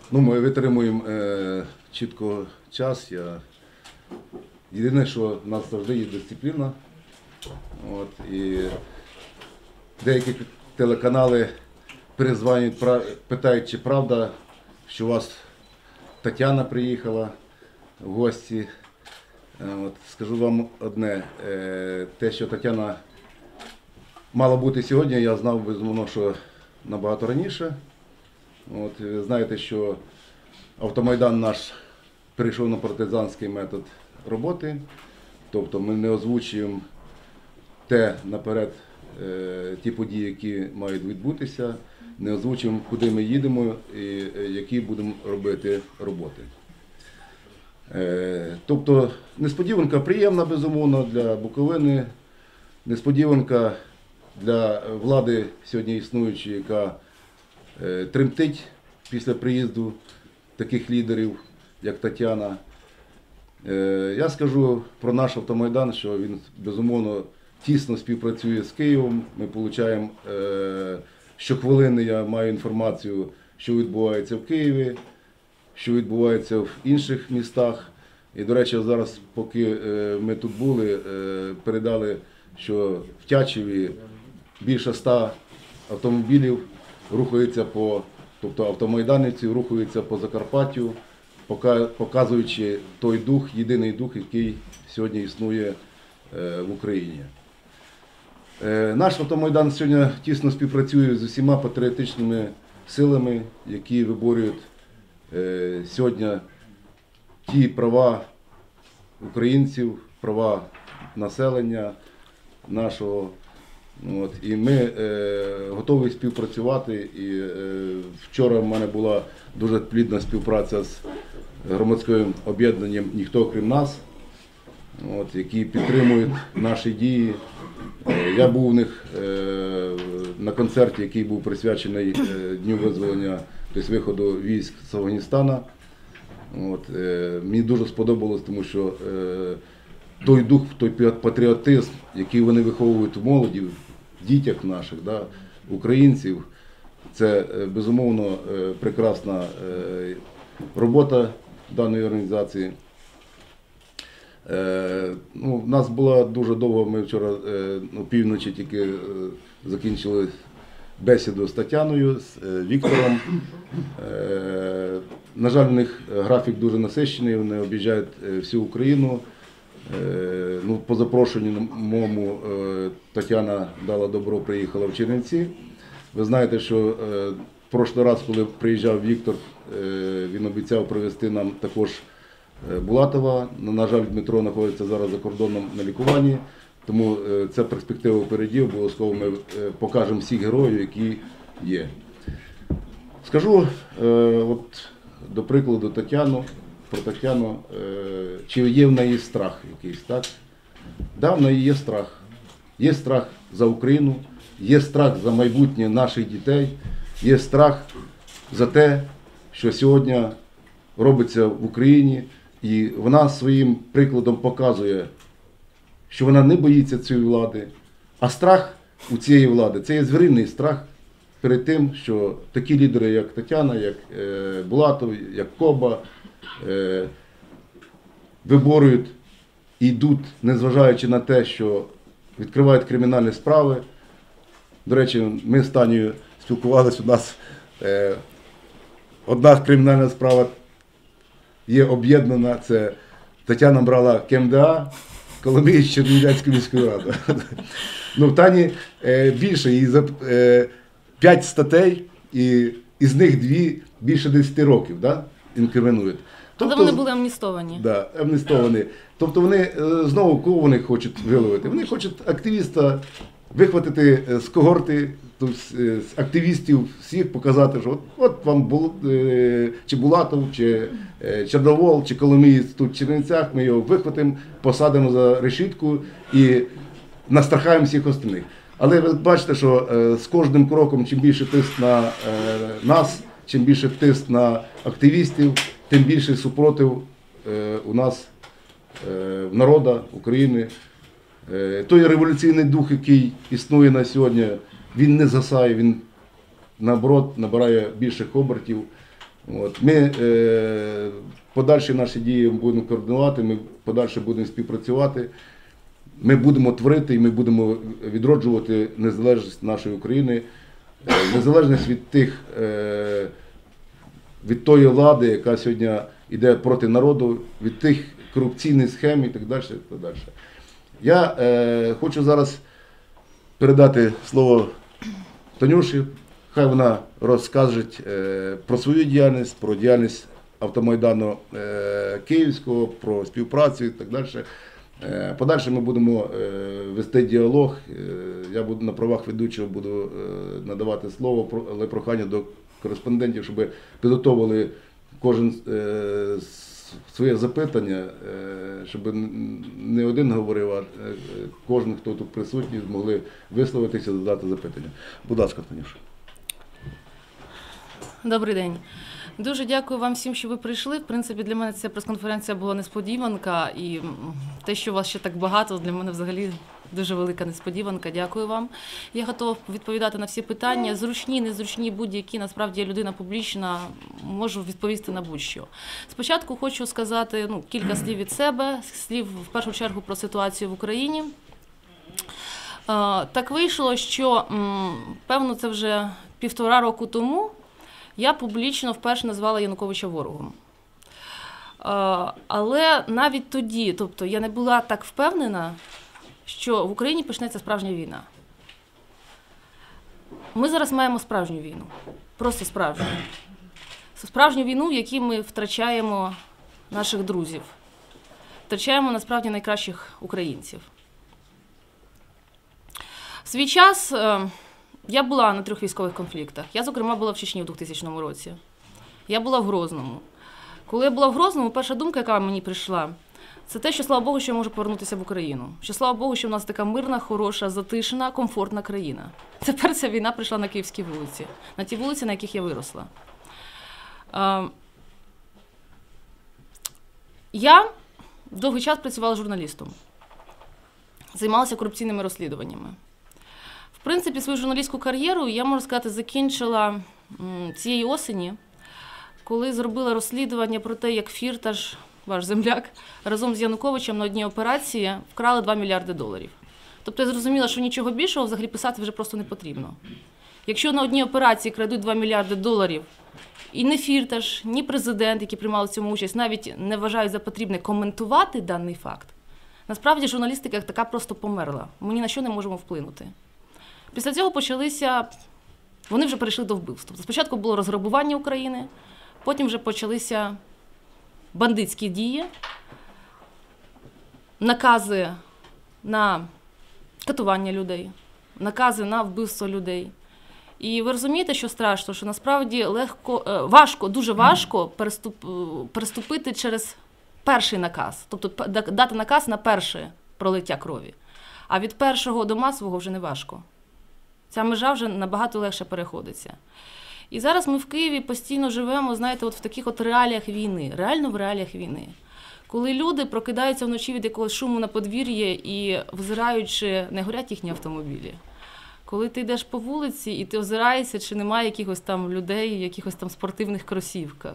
Ми витримуємо чітко час. Єдине, що в нас завжди є дисципліна. І деякі телеканали перезвонюють, питають, чи правда, що у вас Тетяна приїхала в гості. Скажу вам одне, те, що Тетяна мала бути сьогодні, я знав, безумовно, що набагато раніше. Ви знаєте, що автомайдан наш перейшов на партизанський метод роботи, тобто ми не озвучуємо наперед ті події, які мають відбутися, не озвучуємо, куди ми їдемо і які будемо робити роботи. Тобто несподіванка приємна, безумовно, для Буковини, несподіванка для влади сьогодні існуючої, яка тремтить після приїзду таких лідерів, як Тетяна. Я скажу про наш автомайдан, що він, безумовно, тісно співпрацює з Києвом. Ми отримуємо щохвилини, я маю інформацію, що відбувається в Києві, що відбувається в інших містах. І, до речі, зараз, поки ми тут були, передали, що в Тячеві більше 100 автомобілів рухаються тобто автомайданівці рухаються по Закарпаттю, показуючи той дух, єдиний дух, який сьогодні існує в Україні. Наш автомайдан сьогодні тісно співпрацює з усіма патріотичними силами, які виборюють сьогодні ті права українців, права населення нашого. І ми готові співпрацювати. І вчора в мене була дуже плідна співпраця з громадським об'єднанням «Ніхто крім нас», які підтримують наші дії. Я був у них на концерті, який був присвячений Дню визволення, тобто виходу військ з Афганістана. Мені дуже сподобалось, тому що той дух, той патріотизм, який вони виховують в молоді, в дітях наших, українців, це, безумовно, прекрасна робота даної організації. У нас була дуже довго, ми вчора півночі тільки закінчили бесіду з Тетяною, з Віктором. На жаль, у них графік дуже насичений, вони об'їжджають всю Україну. По запрошенню моєму Тетяна дала добро, приїхала в Чернівці. Ви знаєте, що в прошлий раз, коли приїжджав Віктор, він обіцяв привезти нам також Булатова. На жаль, Дмитро знаходиться зараз за кордоном на лікуванні, тому ця перспектива впереді, обов'язково ми покажемо всіх героїв, які є. Скажу, до прикладу, про Тетяну, чи є в неї страх якийсь, так? В неї є страх. Є страх за Україну, є страх за майбутнє наших дітей, є страх за те, що сьогодні робиться в Україні, і вона своїм прикладом показує, що вона не боїться цієї влади, а страх у цієї влади – це є звіринний страх перед тим, що такі лідери, як Тетяна, як Булатов, як Коба, виборюють і йдуть, незважаючи на те, що відкривають кримінальні справи. До речі, ми з Танією спілкувалися, у нас одна кримінальна справа є об'єднана, це Тетяна брала КМДА, Коломиї з Чернівецької міської ради. В Тані більше, її 5 статей, і з них 2 більше 10 років інкримінують. Але вони були амністовані. Так, амністовані. Тобто вони знову кого вони хочуть виловити? Вони хочуть активіста вихватити з когорти, з активістів всіх, показати, що от вам чи Булатов, чи Чорновол, чи Коломиєць тут в Чернівцях, ми його вихватимо, посадимо за решітку і настрахаємо всіх остальних. Але ви бачите, що з кожним кроком, чим більше тиск на нас, чим більше тиск на активістів, тим більший супротив у нас, народу України. Той революційний дух, який існує на сьогодні, він не згасає, він, наоборот, набирає більших обертів. От. Ми подальші наші дії будемо координувати, ми подальше будемо співпрацювати. Ми будемо творити і ми будемо відроджувати незалежність нашої України, незалежність від тої влади, яка сьогодні йде проти народу, від тих корупційних схем і так далі. І так далі. Я хочу зараз передати слово Танюші, хай вона розкаже про свою діяльність, про діяльність Автомайдану Київського, про співпрацю і так далі. Подальше ми будемо вести діалог. Я буду на правах ведучого буду надавати слово, але прохання до кореспондентів, щоб підготовили кожен своє запитання, щоб не один говорив, а кожен, хто тут присутній, змогли висловитися, задати запитання. Будь ласка, Танюша. Добрий день. Дуже дякую вам всім, що ви прийшли. В принципі, для мене ця прес-конференція була несподіванка, і те, що вас ще так багато, для мене взагалі дуже велика несподіванка. Дякую вам. Я готова відповідати на всі питання. Зручні, незручні, будь-які. Насправді, я людина публічна, можу відповісти на будь-що. Спочатку хочу сказати кілька слів від себе, слів в першу чергу про ситуацію в Україні. Так вийшло, що, певно, це вже 1,5 року тому я публічно вперше назвала Януковича ворогом. Але навіть тоді, тобто я не була так впевнена, що в Україні почнеться справжня війна. Ми зараз маємо справжню війну. Просто справжню. Справжню війну, в якій ми втрачаємо наших друзів. Втрачаємо, насправді, найкращих українців. В свій час я була на 3 військових конфліктах. Я, зокрема, була в Чечні в 2000 році. Я була в Грозному. Коли я була в Грозному, перша думка, яка мені прийшла, це те, що, слава Богу, що я можу повернутися в Україну. Що, слава Богу, що в нас така мирна, хороша, затишна, комфортна країна. Тепер ця війна прийшла на Київські вулиці. На ті вулиці, на яких я виросла. Я довгий час працювала журналістом. Займалася корупційними розслідуваннями. В принципі, свою журналістську кар'єру, я, можу сказати, закінчила цієї осені, коли зробила розслідування про те, як Фірташ, ваш земляк, разом з Януковичем на одній операції вкрали $2 мільярди. Тобто я зрозуміла, що нічого більшого взагалі писати вже просто не потрібно. Якщо на одній операції крадуть $2 мільярди, і ні Фірташ, ні президент, які приймали в цьому участь, навіть не вважають за потрібне коментувати даний факт, насправді журналістика як така просто померла. Ми ні на що не можемо вплинути. Після цього вони вже перейшли до вбивств. Спочатку було розграбування України, потім вже почалися бандитські дії, накази на катування людей, накази на вбивство людей. І ви розумієте, що страшно, що насправді дуже важко переступити через перший наказ, тобто дати наказ на перше пролиття крові. А від першого до масового вже не важко. Ця межа вже набагато легше переходиться. І зараз ми в Києві постійно живемо, знаєте, от в таких от реаліях війни, реально в реаліях війни. Коли люди прокидаються вночі від якогось шуму на подвір'ї і, взираючи, не горять їхні автомобілі. Коли ти йдеш по вулиці і ти озираєшся, чи немає якихось там людей в якихось там спортивних кросівках.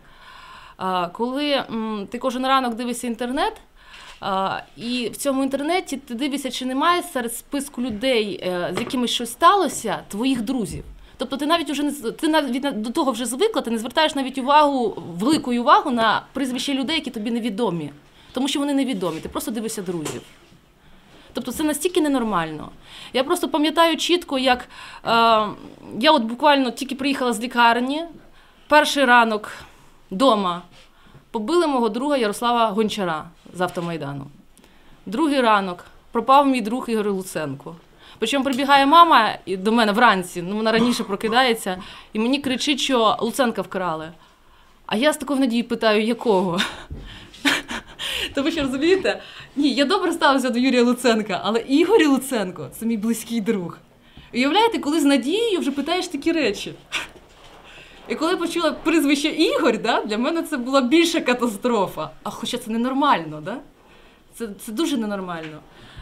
Коли ти кожен ранок дивишся інтернет, і в цьому інтернеті ти дивишся, чи немає серед списку людей, з якими щось сталося, твоїх друзів. Тобто ти навіть до того вже звикла, ти не звертаєш навіть велику увагу на прізвища людей, які тобі невідомі. Тому що вони невідомі, ти просто дивишся друзів. Тобто це настільки ненормально. Я просто пам'ятаю чітко, як я от буквально тільки приїхала з лікарні, перший ранок вдома побили мого друга Ярослава Гончара з Автомайдану. Другий ранок пропав мій друг Ігор Луценко. Причому прибігає мама до мене вранці, вона раніше прокидається, і мені кричить, що Луценка вкрали. А я з такою надією питаю, якого? Тому що, розумієте, ні, я добре ставлюся до Юрія Луценка, але Ігор Луценко – це мій близький друг. Уявляєте, коли з надією вже питаєш такі речі. І коли почула прізвище Ігор, для мене це була більша катастрофа. А хоча це ненормально, це дуже ненормально.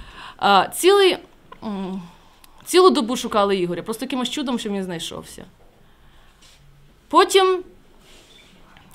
Цілу добу шукали Ігоря, просто якимось чудом, що він знайшовся. Потім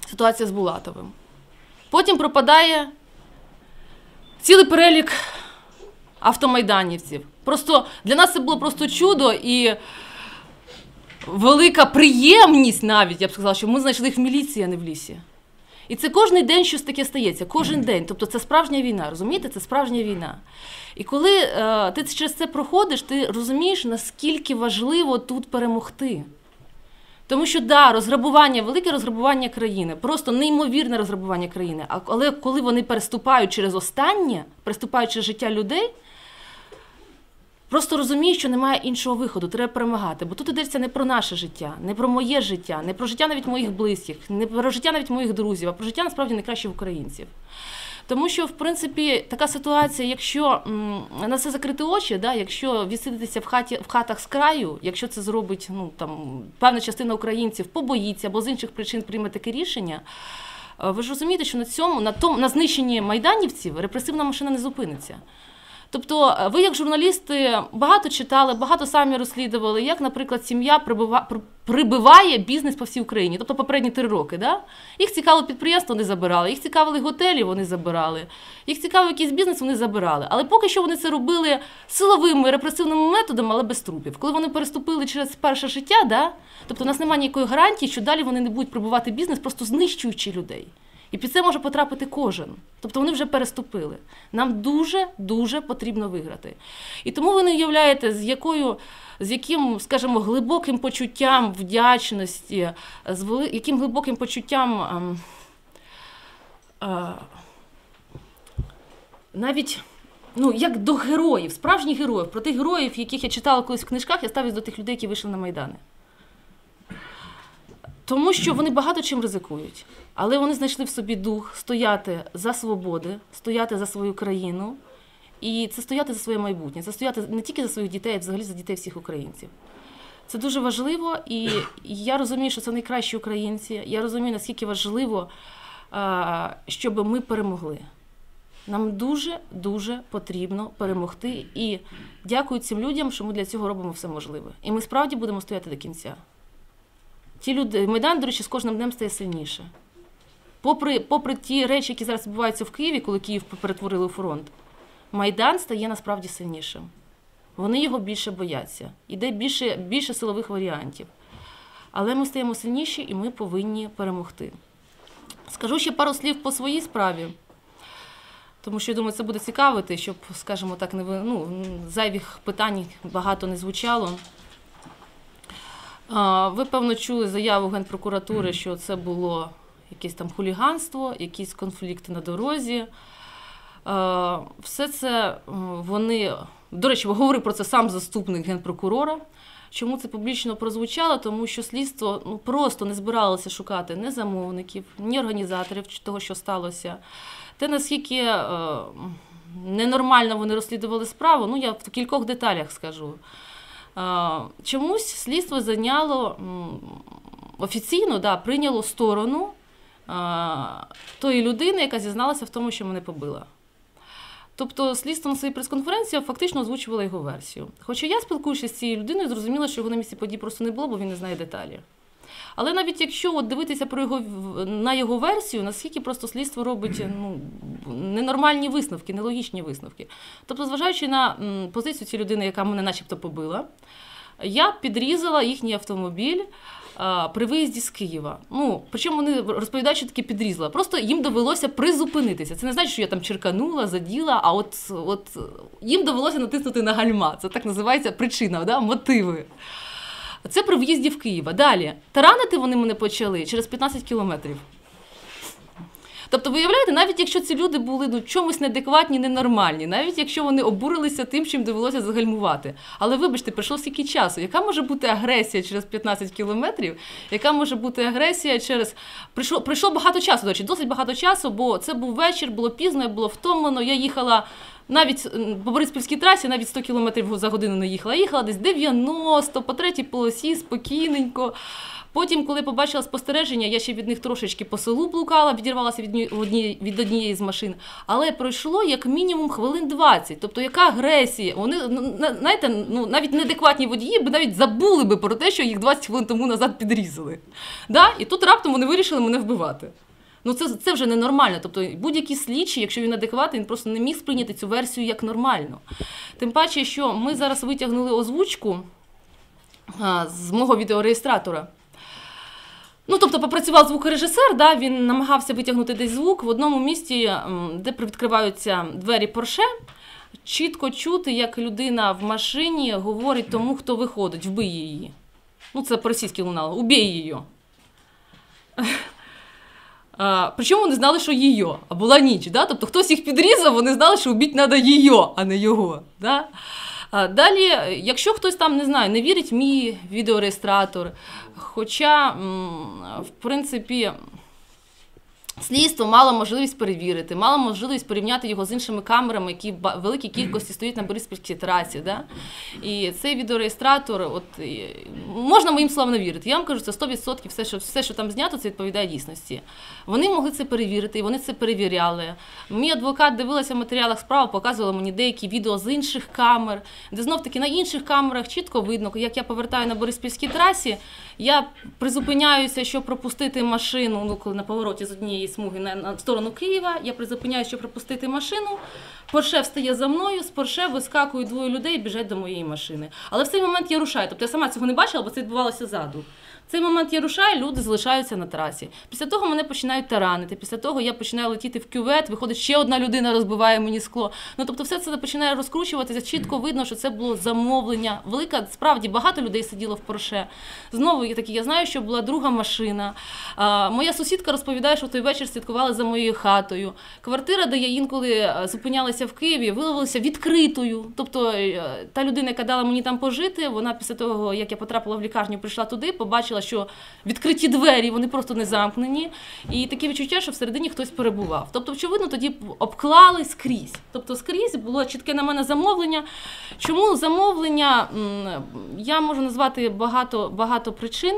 ситуація з Булатовим. Потім пропадає цілий перелік автомайданівців. Просто для нас це було просто чудо і велика приємність навіть, я б сказала, що ми знайшли їх в міліції, а не в лісі. І це кожен день щось таке стається, кожен день. Тобто це справжня війна, розумієте? Це справжня війна. І коли ти через це проходиш, ти розумієш, наскільки важливо тут перемогти. Тому що, да, розграбування, велике розграбування країни, просто неймовірне розграбування країни. Але коли вони переступають через останнє, переступають через життя людей, просто розумієш, що немає іншого виходу, треба перемагати. Бо тут йдеться не про наше життя, не про моє життя, не про життя навіть моїх близьких, не про життя навіть моїх друзів, а про життя, насправді, найкращих українців. Тому що, в принципі, така ситуація, якщо на це закрити очі, да, якщо відсидитися в хатах з краю, якщо це зробить певна частина українців, побоїться або з інших причин прийме таке рішення, ви ж розумієте, що на знищенні майданівців репресивна машина не зупиниться. Тобто ви, як журналісти, багато читали, багато самі розслідували, як, наприклад, сім'я прибиває бізнес по всій Україні, тобто попередні 3 роки. Да? Їх цікавило підприємство, вони забирали, їх цікавили готелі, вони забирали, їх цікавив якийсь бізнес, вони забирали. Але поки що вони це робили силовими, репресивними методами, але без трупів. Коли вони переступили через перше життя, да? Тобто у нас немає ніякої гарантії, що далі вони не будуть прибивати бізнес, просто знищуючи людей. І під це може потрапити кожен. Тобто вони вже переступили. Нам дуже потрібно виграти. І тому ви не уявляєте, з яким, скажімо, глибоким почуттям вдячності, яким глибоким почуттям навіть, як до героїв, справжніх героїв, про тих героїв, яких я читала колись в книжках, я ставлюсь до тих людей, які вийшли на Майдани. Тому що вони багато чим ризикують. Але вони знайшли в собі дух стояти за свободи, стояти за свою країну. І це стояти за своє майбутнє. Це стояти не тільки за своїх дітей, а взагалі за дітей всіх українців. Це дуже важливо, і я розумію, що це найкращі українці. Я розумію, наскільки важливо, щоб ми перемогли. Нам дуже потрібно перемогти. І дякую цим людям, що ми для цього робимо все можливе. І ми справді будемо стояти до кінця. Ті люди, Майдан, до речі, з кожним днем стає сильніше. Попри ті речі, які зараз відбуваються в Києві, коли Київ перетворили у фронт, Майдан стає насправді сильнішим. Вони його більше бояться. Іде більше силових варіантів. Але ми стаємо сильніші, і ми повинні перемогти. Скажу ще пару слів по своїй справі, тому що, я думаю, це буде цікавити, щоб, скажімо так, зайвих питань багато не звучало. Ви, певно, чули заяву Генпрокуратури, що це було якесь там хуліганство, якісь конфлікти на дорозі. Все це вони... До речі, говорив про це сам заступник Генпрокурора. Чому це публічно прозвучало? Тому що слідство просто не збиралося шукати ні замовників, ні організаторів того, що сталося. Те, наскільки ненормально вони розслідували справу, я в кількох деталях скажу. Чомусь слідство зайняло офіційно, прийняло сторону тої людини, яка зізналася в тому, що мене побила. Тобто слідство на своїй прес-конференції фактично озвучувало його версію. Хоча я, спілкуючись з цією людиною, зрозуміла, що його на місці подій просто не було, бо він не знає деталі. Але навіть якщо дивитися на його версію, наскільки просто слідство робить ненормальні висновки, нелогічні висновки. Тобто, зважаючи на позицію цієї людини, яка мене начебто побила, я підрізала їхній автомобіль при виїзді з Києва. Причому вони розповідають, що таке підрізала. Просто їм довелося призупинитися. Це не значить, що я там черканула, заділа, а от їм довелося натиснути на гальма. Це так називається причина, мотиви. Це при в'їзді в Києва. Далі. Таранити вони мене почали через 15 кілометрів. Тобто, виявляєте, навіть якщо ці люди були чомусь неадекватні, ненормальні, навіть якщо вони обурилися тим, чим довелося загальмувати. Але, вибачте, пройшло стільки часу. Яка може бути агресія через 15 кілометрів? Яка може бути агресія через... Пройшло багато часу, до речі, досить багато часу, бо це був вечір, було пізно, я було втомлено, я їхала навіть по Бориспільській трасі навіть 100 км за годину не їхала. Їхала десь 90, по третій полосі, спокійненько. Потім, коли побачила спостереження, я ще від них трошечки по селу блукала, відірвалася від однієї з машин. Але пройшло як мінімум хвилин 20. Тобто яка агресія? Вони, знаєте, навіть неадекватні водії б навіть забули би про те, що їх 20 хвилин тому назад підрізали. Да? І тут раптом вони вирішили мене вбивати. Це вже ненормально. Тобто будь-який слідчий, якщо він адекватний, він просто не міг сприйняти цю версію як нормально. Тим паче, що ми зараз витягнули озвучку з мого відеореєстратора. Тобто попрацював звукорежисер, да, він намагався витягнути десь звук в одному місці, де відкриваються двері Порше. Чітко чути, як людина в машині говорить тому, хто виходить, вбий її. Це по-російськи лунало, убій її. Причому вони знали, що її, а була ніч. Да? Тобто хтось їх підрізав, вони знали, що вбити треба її, а не його. Да? Далі, якщо хтось там, не знаю, не вірить в мій відеореєстратор, хоча, в принципі, слідство мало можливість перевірити, мало можливість порівняти його з іншими камерами, які в великій кількості стоять на Бориспільській трасі. Да? І цей відеореєстратор, можна моїм словам не вірити. Я вам кажу, це 100% все, що там знято, це відповідає дійсності. Вони могли це перевірити, і вони це перевіряли. Мій адвокат дивилася в матеріалах справи, показувала мені деякі відео з інших камер, де знов-таки на інших камерах чітко видно, як я повертаю на Бориспільській трасі, я призупиняюся, щоб пропустити машину, коли на повороті з однієї смуги на сторону Києва, я призупиняюся, щоб пропустити машину, Порше встає за мною, з Порше вискакують двоє людей і біжать до моєї машини. Але в цей момент я рушаю, тобто я сама цього не бачила, бо це відбувалося ззаду. В цей момент я рушаю, люди залишаються на трасі. Після того мене починають таранити, після того я починаю летіти в кювет, виходить ще одна людина, розбиває мені скло. Тобто все це починає розкручуватися, чітко видно, що це було замовлення. Велика, справді, багато людей сиділо в Порше. Знову таки, я знаю, що була друга машина. Моя сусідка розповідає, що в той вечір слідкували за моєю хатою. Квартира, де я інколи зупинялася в Києві, виявилася відкритою. Тобто та людина, яка дала мені там пожити, вона після того, як я потрапила в лікарню, прийшла туди, побачила, що відкриті двері, вони просто не замкнені. І таке відчуття, що всередині хтось перебував. Тобто, очевидно, тоді обклали скрізь. Тобто скрізь було чітке на мене замовлення. Чому замовлення? Я можу назвати багато причин.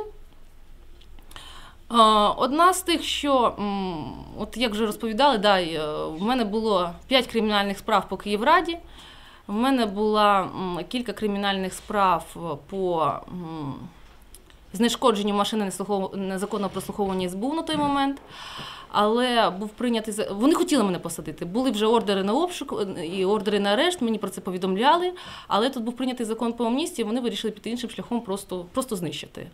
Одна з тих, що, як вже розповідали, в мене було 5 кримінальних справ по Київраді, в мене було кілька кримінальних справ по знешкодженню машини незаконного прослуховування СБУ на той момент, але був прийнятий... Вони хотіли мене посадити, були вже ордери на обшук і ордери на арешт, мені про це повідомляли, але тут був прийнятий закон по амністії, вони вирішили піти іншим шляхом, просто знищити.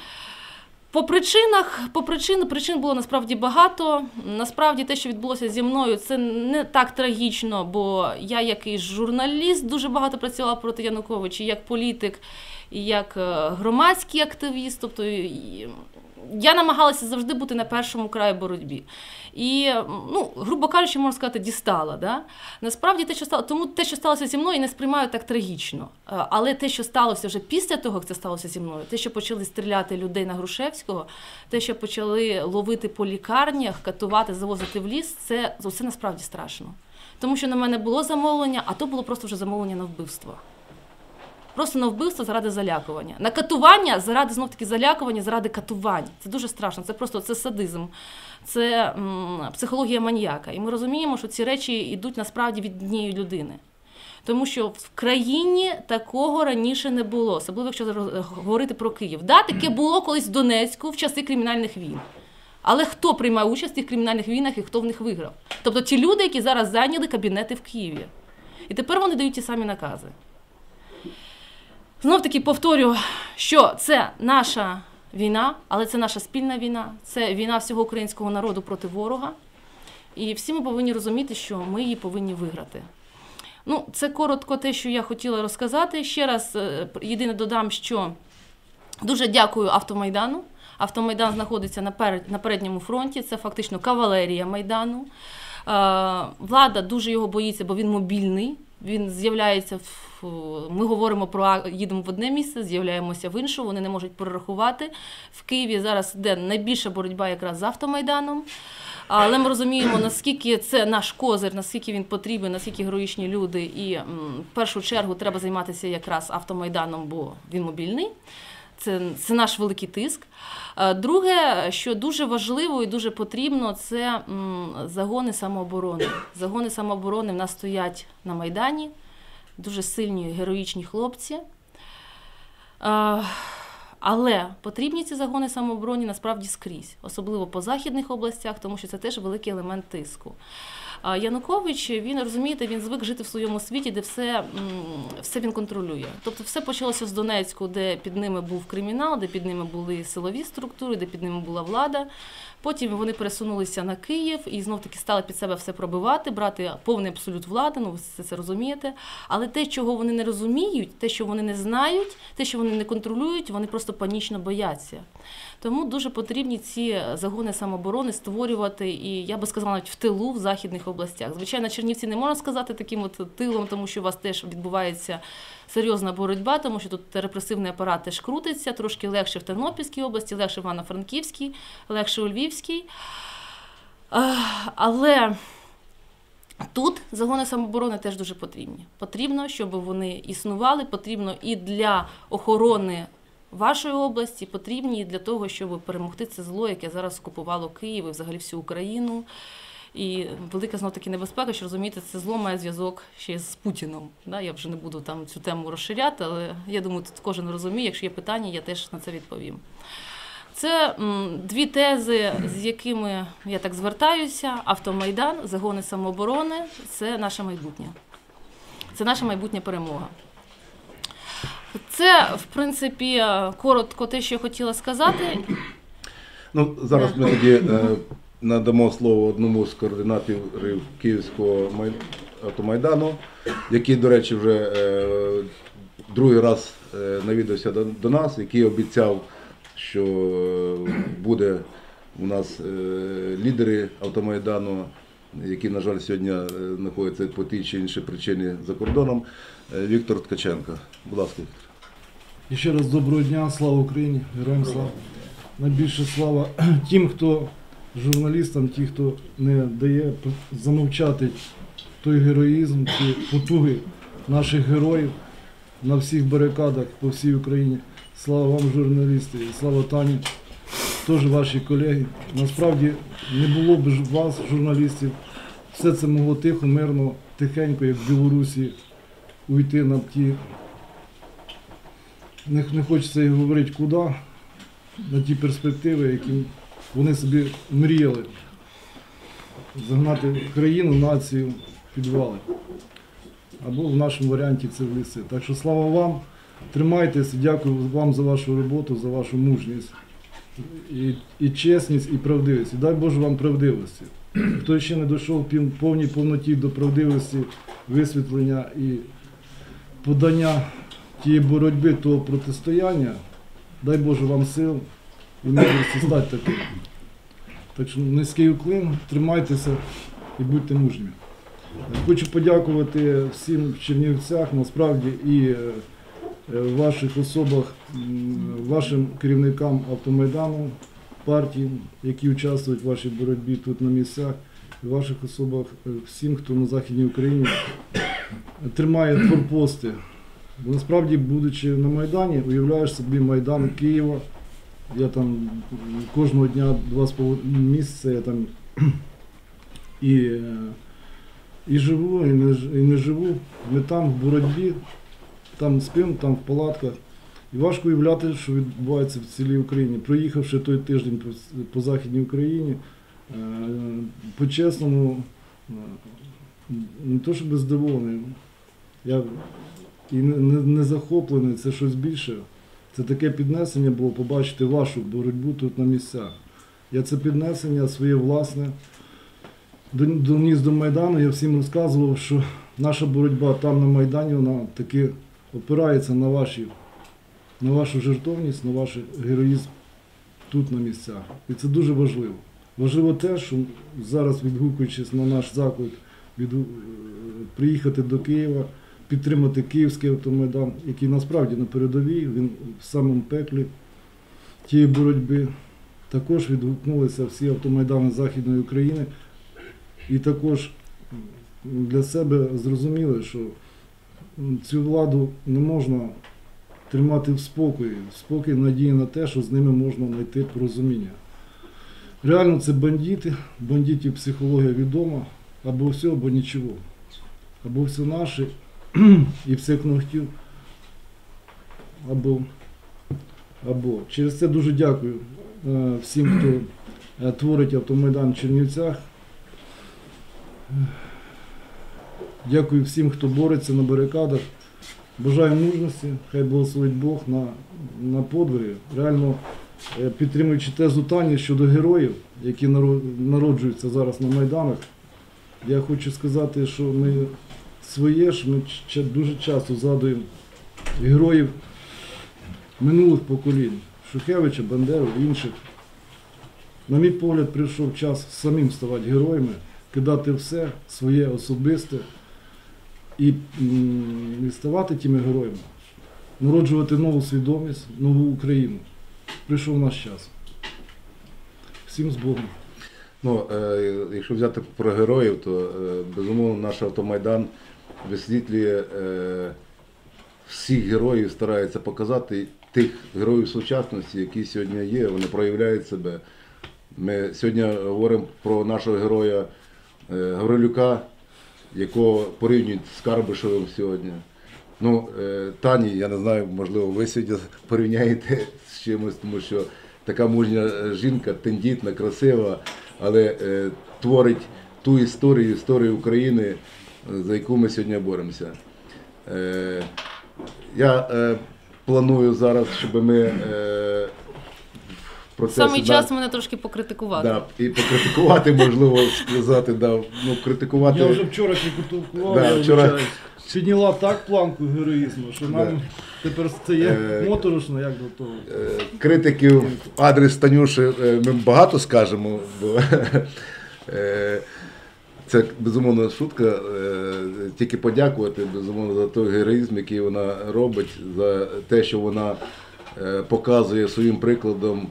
Причин було насправді багато. Насправді те, що відбулося зі мною, це не так трагічно, бо я як і журналіст дуже багато працювала проти Януковича, і як політик, і як громадський активіст. Тобто я намагалася завжди бути на першому краї боротьбі. І, грубо кажучи, можна сказати, дістала. Да? Насправді, те, що сталося зі мною, я не сприймаю так трагічно. Але те, що сталося вже після того, як це сталося зі мною, те, що почали стріляти людей на Грушевського, те, що почали ловити по лікарнях, катувати, завозити в ліс, це насправді страшно. Тому що на мене було замовлення, а то було просто вже замовлення на вбивство. Просто на вбивство заради залякування. На катування заради, знов-таки, залякування, заради катувань. Це дуже страшно, це садизм, це психологія маніяка. І ми розуміємо, що ці речі йдуть насправді від однієї людини. Тому що в країні такого раніше не було, особливо якщо говорити про Київ. Да, таке було колись в Донецьку в часи кримінальних війн. Але хто приймає участь в тих кримінальних війнах і хто в них виграв? Тобто ті люди, які зараз зайняли кабінети в Києві. І тепер вони дають ті самі накази. Знов-таки повторю, що це наша війна, але це наша спільна війна, це війна всього українського народу проти ворога. І всі ми повинні розуміти, що ми її повинні виграти. Це коротко те, що я хотіла розказати. Ще раз єдине додам, що дуже дякую Автомайдану. Автомайдан знаходиться на передньому фронті, це фактично кавалерія Майдану. Влада дуже його боїться, бо він мобільний. Він з'являється, ми говоримо про їдемо в одне місце, з'являємося в інше, вони не можуть перерахувати. В Києві зараз йде найбільша боротьба якраз з автомайданом. Але ми розуміємо, наскільки це наш козир, наскільки він потрібен, наскільки героїчні люди. І в першу чергу треба займатися якраз автомайданом, бо він мобільний. Це наш великий тиск. Друге, що дуже важливо і дуже потрібно, це загони самооборони. Загони самооборони в нас стоять на Майдані, дуже сильні героїчні хлопці. Але потрібні ці загони самооборони насправді скрізь, особливо по західних областях, тому що це теж великий елемент тиску. Янукович, він, розумієте, він звик жити в своєму світі, де все він контролює. Тобто все почалося з Донецьку, де під ними був кримінал, де під ними були силові структури, де під ними була влада. Потім вони пересунулися на Київ і знов-таки стали під себе все пробивати, брати повний абсолют влади, ну ви це розумієте. Але те, чого вони не розуміють, те, що вони не знають, те, що вони не контролюють, вони просто панічно бояться. Тому дуже потрібні ці загони самооборони створювати, і я би сказала, навіть в тилу, в західних областях. Звичайно, Чернівці не можна сказати таким от тилом, тому що у вас теж відбувається серйозна боротьба, тому що тут репресивний апарат теж крутиться, трошки легше в Тернопільській області, легше в Івано-Франківській, легше у Львівській. Але тут загони самооборони теж дуже потрібні. Потрібно, щоб вони існували, потрібно і для охорони вашої області, потрібні і для того, щоб перемогти це зло, яке зараз окупувало Київ і взагалі всю Україну. І велика знов-таки небезпека, що, розумієте, це зло має зв'язок ще з Путіном. Я вже не буду там цю тему розширяти, але я думаю, тут кожен розуміє, якщо є питання, я теж на це відповім. Це дві тези, з якими я так звертаюся. Автомайдан, загони самооборони – це наше майбутнє. Це наша майбутня перемога. Це, в принципі, коротко те, що я хотіла сказати. Ну, зараз ми тоді надамо слово одному з координаторів Київського автомайдану, який, до речі, вже другий раз навідався до нас, який обіцяв, що буде у нас лідери автомайдану, які, на жаль, сьогодні знаходяться по тій чи іншій причині за кордоном. Віктор Ткаченко. Будь ласка, Віктор. І ще раз доброго дня, слава Україні, героям слава. Найбільше слава тим, хто журналістам, ті, хто не дає замовчати той героїзм, ті потуги наших героїв на всіх барикадах по всій Україні. Слава вам, журналісти, і слава Тані, теж ваші колеги. Насправді не було б вас, журналістів, все це могло тихо, мирно, тихенько, як в Білорусі, уйти на ті, не хочеться і говорити куди, на ті перспективи, які вони собі мріяли. Загнати країну, націю в підвали. Або в нашому варіанті це в ліси. Так що слава вам, тримайтеся, дякую вам за вашу роботу, за вашу мужність, і чесність, і правдивість. І дай Боже вам правдивості. Хто ще не дійшов в повній повноті до правдивості, висвітлення і подання тієї боротьби, того протистояння, дай Боже вам сил і мудрості стати таким. Так що низький уклін, тримайтеся і будьте мужніми. Хочу подякувати всім в Чернівцях, насправді, і в ваших особах, вашим керівникам автомайдану, партій, які участвують в вашій боротьбі тут на місцях, і в ваших особах всім, хто на Західній Україні тримає форпости. Бо насправді, будучи на Майдані, уявляєш собі Майдан Києва. Я там кожного дня 2,5 місяця я там і живу, і не живу. Ми там в боротьбі, там спимо, там в палатках. І важко уявляти, що відбувається в цілій Україні. Проїхавши той тиждень по Західній Україні, по-чесному, не то щоб здивований, я і не захоплений, це щось більше. Це таке піднесення було побачити вашу боротьбу тут на місцях. Я це піднесення своє власне доніс до Майдану, я всім розказував, що наша боротьба там на Майдані, вона таки опирається на вашу жертовність, на ваш героїзм тут на місцях. І це дуже важливо. Важливо те, що зараз, відгукуючись на наш заклик приїхати до Києва, підтримати Київський автомайдан, який насправді на передовій, він в самому пеклі тієї боротьби. Також відгукнулися всі автомайдани Західної України і також для себе зрозуміли, що цю владу не можна тримати в спокої. Спокій надії на те, що з ними можна знайти порозуміння. Реально це бандити, бандитів психологія відома, або все, або нічого. Або все наше і все кнохтів, або. Через це дуже дякую всім, хто творить автомайдан в Чернівцях. Дякую всім, хто бореться на барикадах. Бажаю мужності, хай благословить Бог на подвиги. Реально, підтримуючи тезу Тані щодо героїв, які народжуються зараз на Майданах, я хочу сказати, що ми дуже часто згадуємо героїв минулих поколінь, Шухевича, Бандеру і інших. На мій погляд, прийшов час самим ставати героями, кидати все своє особисте і ставати тими героями, народжувати нову свідомість, нову Україну. Прийшов наш час. Всім з Богом. Ну, якщо взяти про героїв, то, безумовно, наш автомайдан висвітлює всіх героїв, старається показати тих героїв сучасності, які сьогодні є, вони проявляють себе. Ми сьогодні говоримо про нашого героя Гаврилюка, якого порівнюють з Карбишевим сьогодні. Ну, Тані, я не знаю, можливо, ви сьогодні порівняєте з чимось, тому що така мужня жінка, тендітна, красива, але творить ту історію України, за яку ми сьогодні боремося. Я планую зараз, щоб ми Саме час мене трошки покритикувати. Да, і покритикувати, можливо, сказати, да, ну, критикувати. Я вже вчора критикував, Да, вчора підняла так планку героїзму, що нам тепер це є моторошно, як до того. Критиків в адрес Танюші ми багато скажемо, бо це, безумовно, шутка, тільки подякувати, безумовно, за той героїзм, який вона робить, за те, що вона показує своїм прикладом,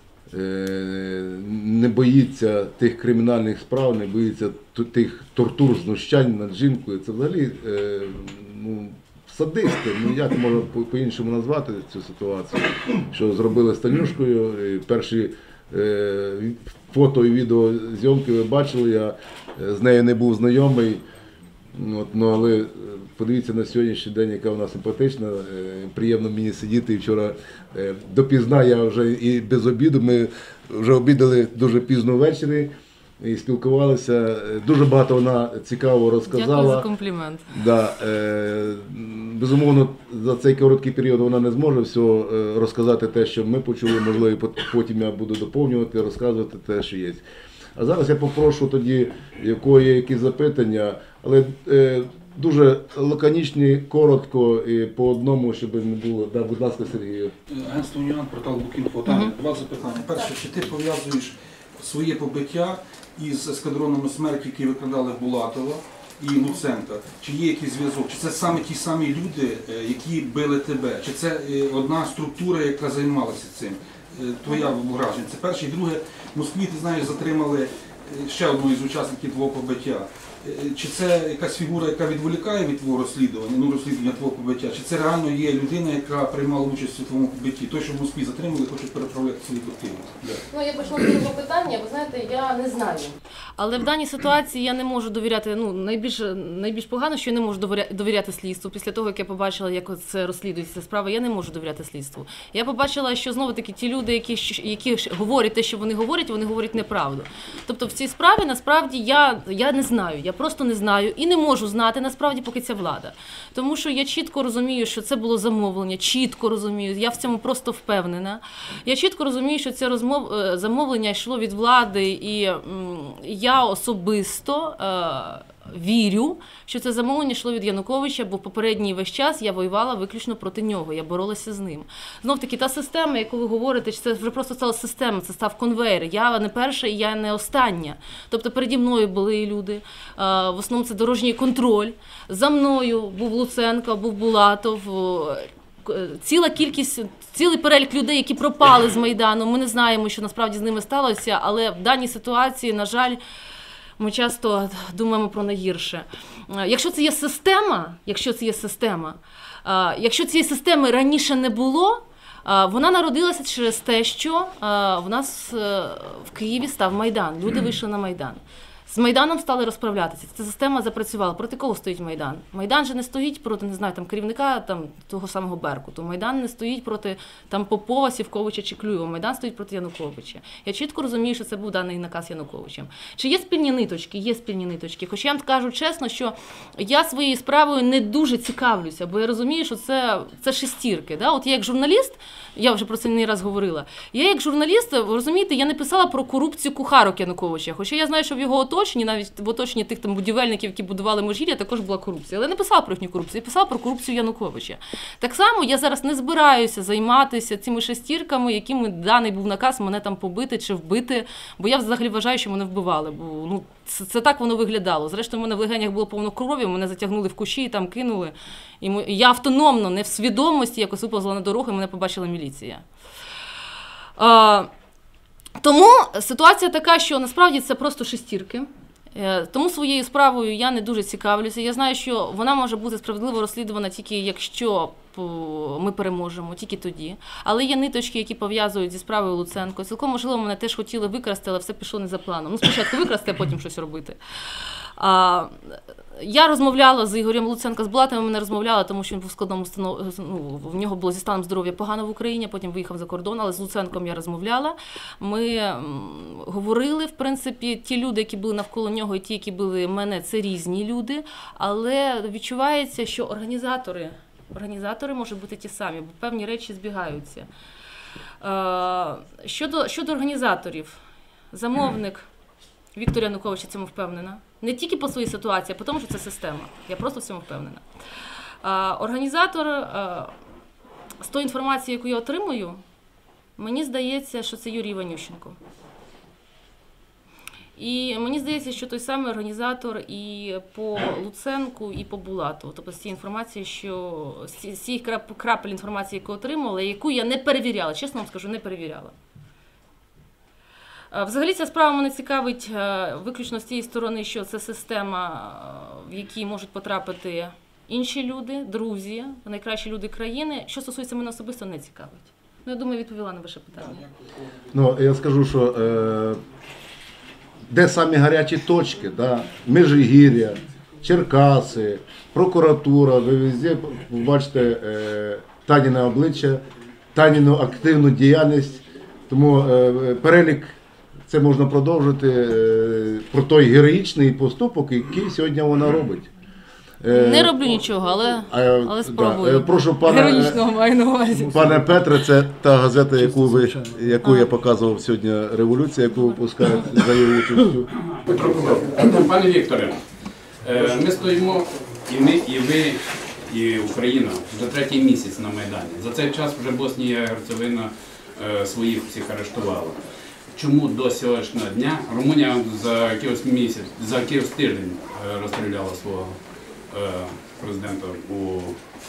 не боїться тих кримінальних справ, не боїться тих тортур, знущань над жінкою. Це взагалі ну, садисти, ну як можна по-іншому назвати цю ситуацію, що зробили з Танюшкою. Перші фото і відеозйомки ви бачили, я з нею не був знайомий. Ну, але подивіться на сьогоднішній день, яка вона симпатична, приємно мені сидіти. І вчора допізна, я вже і без обіду, ми вже обідали дуже пізно ввечері і спілкувалися. Дуже багато вона цікаво розказала. Дякую за комплімент. Да, безумовно, за цей короткий період вона не зможе все розказати те, що ми почули, можливо, потім я буду доповнювати, розказувати те, що є. А зараз я попрошу тоді, в кого є якісь запитання, але дуже лаконічні, коротко і по одному, щоб не було. Да, будь ласка, Сергію. Агентство «Уніан», портал Букінфо. Два запитання. Перше, чи ти пов'язуєш своє побиття із ескадронами смерті, які викрадали Булатова і Луценка? Чи є якийсь зв'язок? Чи це саме ті самі люди, які били тебе? Чи це одна структура, яка займалася цим? Твоя враження. Це перше. І друге, в Москві, ти знаєш, затримали ще одного із учасників твого побиття. Чи це якась фігура, яка відволікає від твого розслідування, розслідування твого побиття? Чи це реально є людина, яка приймала участь у твоєму побитті? Той, що в Москві затримали, хочуть переправляти свої квартири? Ну, я почну з цього питання, ви знаєте, я не знаю. Але в даній ситуації я не можу довіряти, ну, найбільш погано, що я не можу довіряти слідству. Після того, як я побачила, як це розслідується справа, я не можу довіряти слідству. Я побачила, що знову-таки ті люди, які говорять те, що вони говорять неправду. Тобто в цій справі, насправді, я не знаю. Я просто не знаю і не можу знати, насправді, поки ця влада. Тому що я чітко розумію, що це було замовлення, чітко розумію, я в цьому просто впевнена. Я чітко розумію, що це замовлення йшло від влади, і я особисто вірю, що це замовлення йшло від Януковича, бо попередній весь час я воювала виключно проти нього, я боролася з ним. Знов-таки, та система, яку ви говорите, це вже просто стала система, це став конвейер. Я не перша і я не остання. Тобто переді мною були люди, в основному це дорожній контроль, за мною був Луценко, був Булатов, ціла кількість, цілий перелік людей, які пропали з Майдану. Ми не знаємо, що насправді з ними сталося, але в даній ситуації, на жаль, ми часто думаємо про найгірше. Якщо це є система, якщо цієї системи раніше не було, вона народилася через те, що в нас в Києві став Майдан. Люди вийшли на Майдан. З Майданом стали розправлятися. Ця система запрацювала. Проти кого стоїть Майдан? Майдан же не стоїть проти, не знаю, там, керівника того самого Беркуту. Майдан не стоїть проти Попова, Сівковича чи Клюєва. Майдан стоїть проти Януковича. Я чітко розумію, що це був даний наказ Януковичем. Чи є спільні ниточки? Є спільні ниточки. Хоча я вам скажу чесно, що я своєю справою не дуже цікавлюся, бо я розумію, що це шестірки. Да? От я як журналіст, я вже про це не раз говорила, я як журналіст, ви розумієте, я не писала про корупцію кухарок Януковича. Хоча я знаю, що в його оточенні, навіть в оточенні тих там будівельників, які будували Межгір'я, також була корупція. Але я не писала про їхню корупцію, я писала про корупцію Януковича. Так само я зараз не збираюся займатися цими шестірками, якими даний був наказ мене там побити чи вбити, бо я взагалі вважаю, що мене вбивали. Бо це так воно виглядало. Зрештою, в мене в легенях було повно крові, мене затягнули в кущі і там кинули. І я автономно, не в свідомості, якось виповзла на дорогу, і мене побачила міліція. Тому ситуація така, що насправді це просто шестірки. Тому своєю справою я не дуже цікавлюся. Я знаю, що вона може бути справедливо розслідувана тільки якщо ми переможемо, тільки тоді. Але є ниточки, які пов'язують зі справою Луценко. Цілком можливо, мене теж хотіли викрасти, але все пішло не за планом. Спочатку викрасти, а потім щось робити. Я розмовляла з Ігорем Луценко, з Булатовим ми не розмовляла, тому що він був в складному в нього було зі станом здоров'я погано в Україні, потім виїхав за кордон, але з Луценком я розмовляла. Ми говорили, в принципі, ті люди, які були навколо нього, і ті, які були в мене, це різні люди, але відчувається, що організатори можуть бути ті самі, бо певні речі збігаються. Щодо організаторів, замовник Віктор Янукович, я цьому впевнена. Не тільки по своїй ситуації, а по тому, що це система. Я просто в цьому впевнена. Організатор, з тої інформації, яку я отримую, мені здається, що це Юрій Іванющенко. І мені здається, що той самий організатор і по Луценку, і по Булатову. Тобто з цієї інформації, з цієї крапель інформації, яку отримала, яку я не перевіряла, чесно вам скажу, не перевіряла. Взагалі ця справа мене цікавить виключно з тієї сторони, що це система, в якій можуть потрапити інші люди, друзі, найкращі люди країни. Що стосується мене особисто, не цікавить. Я думаю, відповіла на ваше питання. Я скажу, що де самі гарячі точки, да? Межигір'я, Черкаси, прокуратура, ви везде побачите Таніне обличчя, Таніну активну діяльність, тому перелік це можна продовжити про той героїчний поступок, який сьогодні вона робить. Не роблю нічого, але спробую. Да. Прошу, героїчного маю на увазі. Пане Петре, це та газета, яку я показував сьогодні, «Революція», яку випускають за її участю. Пане Вікторе, ми стоїмо, і ми, і ви, і Україна вже третій місяць на Майдані. За цей час вже Боснія і Герцеговина своїх всіх арештувала. Чому до сьогоднішнього дня Румунія за якийсь тиждень розстріляла свого президента у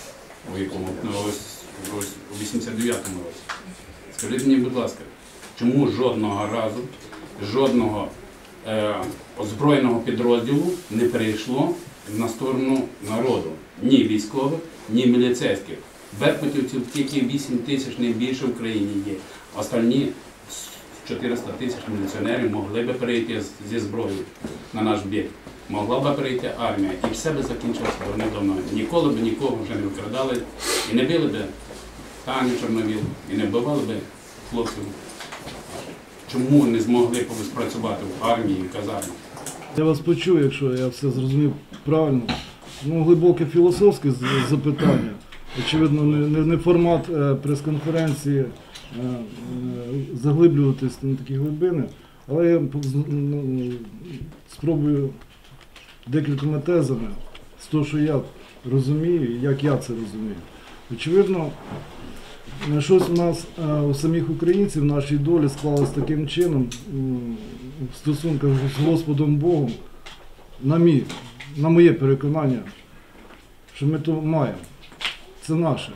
89-му році? Скажіть мені, будь ласка, чому жодного разу, жодного озброєного підрозділу не перейшло на сторону народу? Ні військових, ні міліцейських. Беркутівців тільки 8 тисяч, не більше в Україні є. Остальні 400 тисяч міліціонерів могли би перейти зі зброєю на наш бік. Могла б перейти армія, і все би закінчилося давно. Ніколи б нікого вже не викрадали, і не били б Таню Чорновіл, і не вбивали б хлопців. Чому не змогли спрацювати в армії і казармі? Я вас почув, якщо я все зрозумів правильно. Глибоке філософське запитання. Очевидно, не формат прес-конференції заглиблюватись на такі глибини, але я спробую декількома тезами з того, що я розумію і як я це розумію. Очевидно, щось у нас, у самих українців, в нашій долі склалось таким чином в стосунках з Господом Богом, на моє переконання, що ми то маємо. Це наше.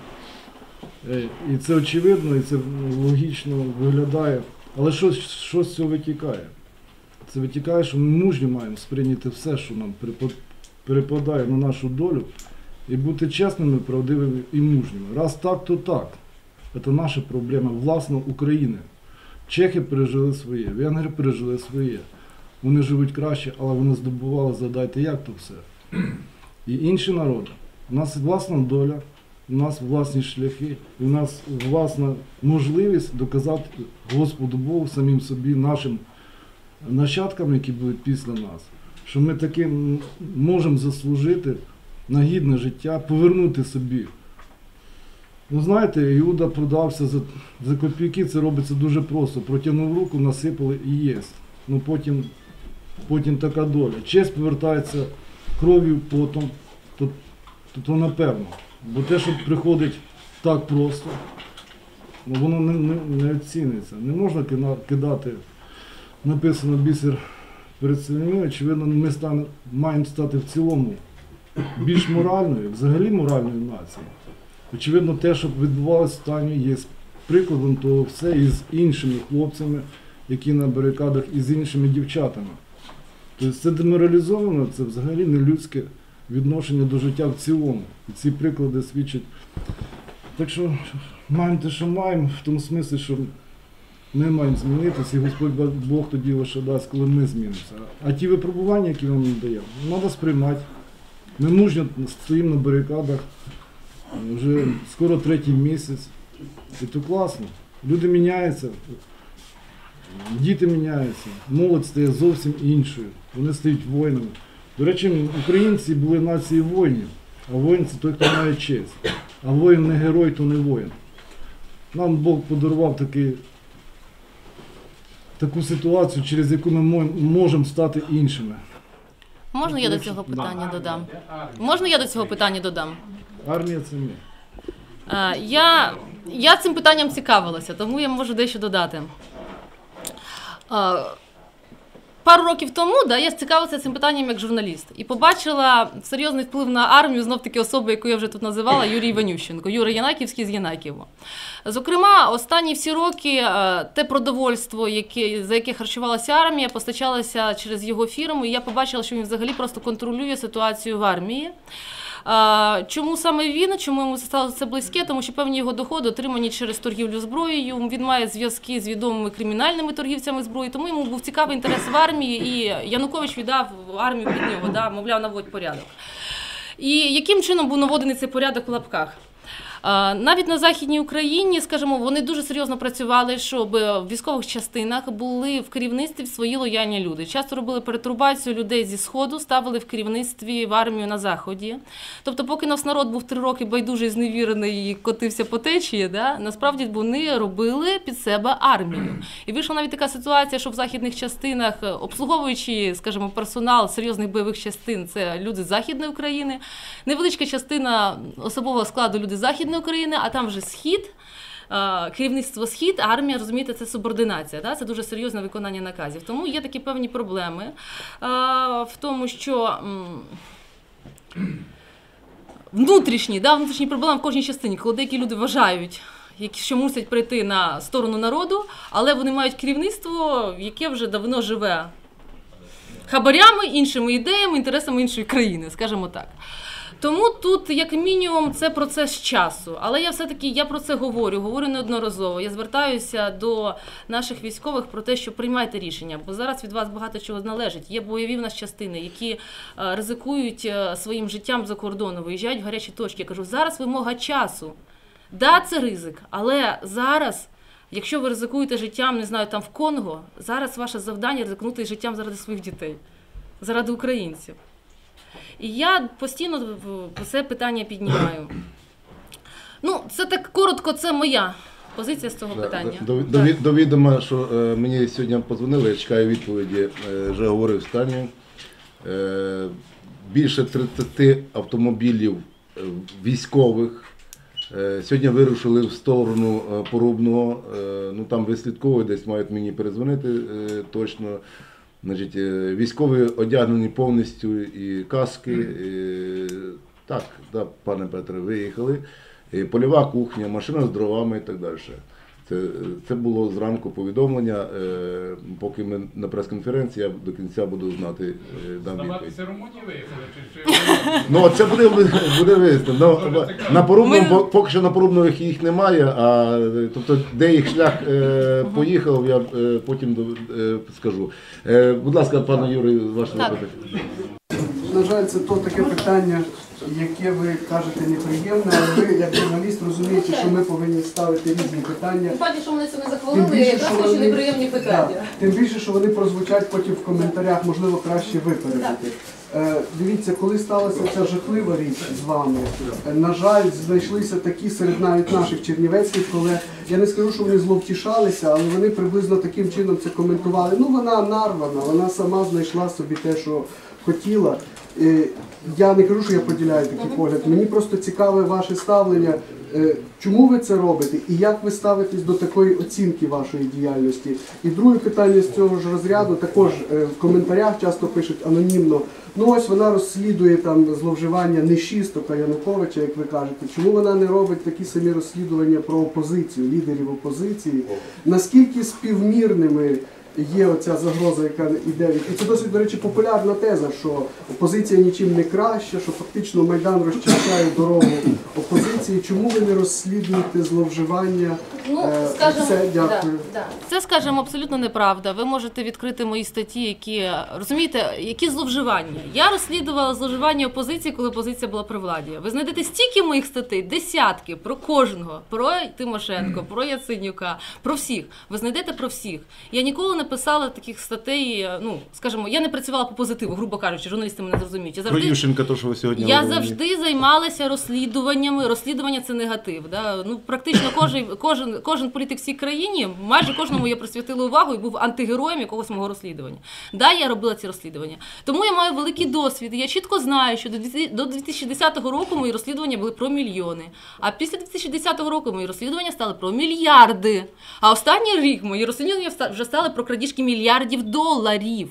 І це очевидно, і це логічно виглядає. Але що з цього витікає? Це витікає, що ми мужньо маємо сприйняти все, що нам перепадає на нашу долю, і бути чесними, правдивими і мужніми. Раз так, то так. Це наша проблема, власне, України. Чехи пережили своє, венгри пережили своє. Вони живуть краще, але вони здобували, задайте, як то все. І інші народи. У нас власна доля, у нас власні шляхи, і у нас власна можливість доказати Господу Богу, самим собі, нашим нащадкам, які будуть після нас, що ми таки можемо заслужити на гідне життя, повернути собі. Ну, знаєте, Іуда продався за копійки, це робиться дуже просто. Протягнув руку, насипали і єсть. Ну, потім така доля. Честь повертається кров'ю, потом, то напевно. Бо те, що приходить так просто, воно не оціниться. Не можна кидати, написано бісер перед свиньми. Очевидно, ми маємо стати в цілому більш моральною, взагалі моральною нацією. Очевидно, те, що відбувалося останньо, є прикладом того все і з іншими хлопцями, які на барикадах, і з іншими дівчатами. Тобто це деморалізовано, це взагалі не людське відношення до життя в цілому. І ці приклади свідчать. Так що маємо те, що маємо, в тому смислі, що ми маємо змінитися, і Господь Бог тоді лише дасть, коли ми змінимося. А ті випробування, які нам надаємо, треба сприймати. Ми мужньо стоїмо на барикадах, вже скоро 3-й місяць. І то класно. Люди міняються, діти міняються, молодь стає зовсім іншою. Вони стають воїнами. До речі, українці були нацією воїнів, а воїн – це той, хто має честь. А воїн не герой, то не воїн. Нам Бог подарував таку ситуацію, через яку ми можемо стати іншими. Можна я до цього питання додам? Можна я до цього питання додам? Армія – це ми. Я цим питанням цікавилася, тому я можу дещо додати. Пару років тому я цікавилася цим питанням як журналіст і побачила серйозний вплив на армію, знов-таки особи, яку я вже тут називала, Юрій Іванющенко, Юра Янаківський з Янаківа. Зокрема, останні всі роки те продовольство, за яке харчувалася армія, постачалося через його фірму, і я побачила, що він взагалі просто контролює ситуацію в армії. Чому саме він, чому йому стало це близьке? Тому що певні його доходи отримані через торгівлю зброєю, він має зв'язки з відомими кримінальними торгівцями зброї, тому йому був цікавий інтерес в армії, і Янукович віддав армію під нього, мовляв, наводь порядок. І яким чином був наводений цей порядок в лапках? Навіть на Західній Україні, скажімо, вони дуже серйозно працювали, щоб в військових частинах були в керівництві свої лояльні люди. Часто робили перетурбацію людей зі Сходу, ставили в керівництві в армію на Заході. Тобто, поки наш народ був 3 роки байдужий, зневірений і котився по течії, насправді вони робили під себе армію. І вийшла навіть така ситуація, що в західних частинах, обслуговуючи, скажімо, персонал серйозних бойових частин, це люди з Західної України, невеличка частина особового складу люди з Західної України, а там вже Схід, керівництво Схід, а армія, розумієте, це субординація, це дуже серйозне виконання наказів. Тому є такі певні проблеми в тому, що внутрішні проблеми в кожній частині, коли деякі люди вважають, що мусять прийти на сторону народу, але вони мають керівництво, яке вже давно живе хабарями, іншими ідеями, інтересами іншої країни, скажімо так. Тому тут, як мінімум, це процес часу. Але я все-таки про це говорю неодноразово. Я звертаюся до наших військових про те, що приймайте рішення, бо зараз від вас багато чого залежить. Є бойові в нас частини, які ризикують своїм життям за кордоном, виїжджають в гарячі точки. Я кажу, зараз вимога часу. Да, це ризик, але зараз, якщо ви ризикуєте життям, не знаю, там в Конго, зараз ваше завдання ризикнути життям заради своїх дітей, заради українців. І я постійно це питання піднімаю. Це так коротко, це моя позиція з цього питання. До відома, що мені сьогодні подзвонили, я чекаю відповіді, вже говорив з Танею. більше 30 автомобілів військових. Сьогодні вирушили в сторону Порубного, ну там вислідковують, десь мають мені перезвонити точно. Значить, військові одягнені повністю і каски. Так, да, пане Петре, виїхали. Польова кухня, машина з дровами і так далі. Це було зранку повідомлення. Поки ми на прес-конференції, я до кінця буду знати, дам відповідь. Румунії виїхали? Чи Ну, це буде вияснено. На Порубному, поки що на Порубному їх немає, тобто де їх шлях поїхав, я потім скажу. Будь ласка, пане Юрій, ваше запитання. На жаль, це то таке питання, яке ви кажете неприємне, але ви, як журналіст, розумієте, що ми повинні ставити різні питання. Тим паче, що мене сьогодні Тим захвалили, більше, якраз що хочу вони- неприємні питання. Так, тим більше, що вони прозвучать потім в коментарях, можливо, краще випередити. Дивіться, коли сталася ця жахлива річ з вами, на жаль, знайшлися такі серед навіть наших чернівецьких колег. Я не скажу, що вони зловтішалися, але вони приблизно таким чином це коментували. Ну, вона нарвана, вона сама знайшла собі те, що хотіла. Я не кажу, що я поділяю такий погляд. Мені просто цікаве ваше ставлення. Чому ви це робите і як ви ставитесь до такої оцінки вашої діяльності? І друге питання з цього ж розряду, також в коментарях часто пишуть анонімно, ну ось вона розслідує там зловживання Нещистока, Януковича, як ви кажете. Чому вона не робить такі самі розслідування про опозицію, лідерів опозиції? Наскільки співмірними є оця загроза, яка йде від... І це досить, до речі, популярна теза, що опозиція нічим не краща, що фактично Майдан розчищає дорогу опозиції. Чому ви не розслідуєте зловживання? Скажімо, Все, дякую. Це, скажімо, абсолютно неправда. Ви можете відкрити мої статті, які, розумієте, які зловживання. Я розслідувала зловживання опозиції, коли опозиція була при владі. Ви знайдете стільки моїх статей, десятки, про кожного, про Тимошенко, про Яценюка, про всіх. Ви знайдете про всіх. Я ніколи не писала таких статей, ну, скажімо, я не працювала по позитиву, грубо кажучи, журналісти мене зрозуміють. Про Ющенка, то, що ви сьогодні Я говорили. завжди займалася розслідуваннями. Розслідування – це негатив. Да? Ну, практично кожен політик в цій країні, майже кожному я присвятила увагу і був антигероєм якогось мого розслідування. Да, я робила ці розслідування. Тому я маю великий досвід. І я чітко знаю, що до 2010 року мої розслідування були про мільйони. А після 2010 року мої розслідування стали про мільярди. А останній рік мої розслідування вже стали про крадіжки мільярдів доларів.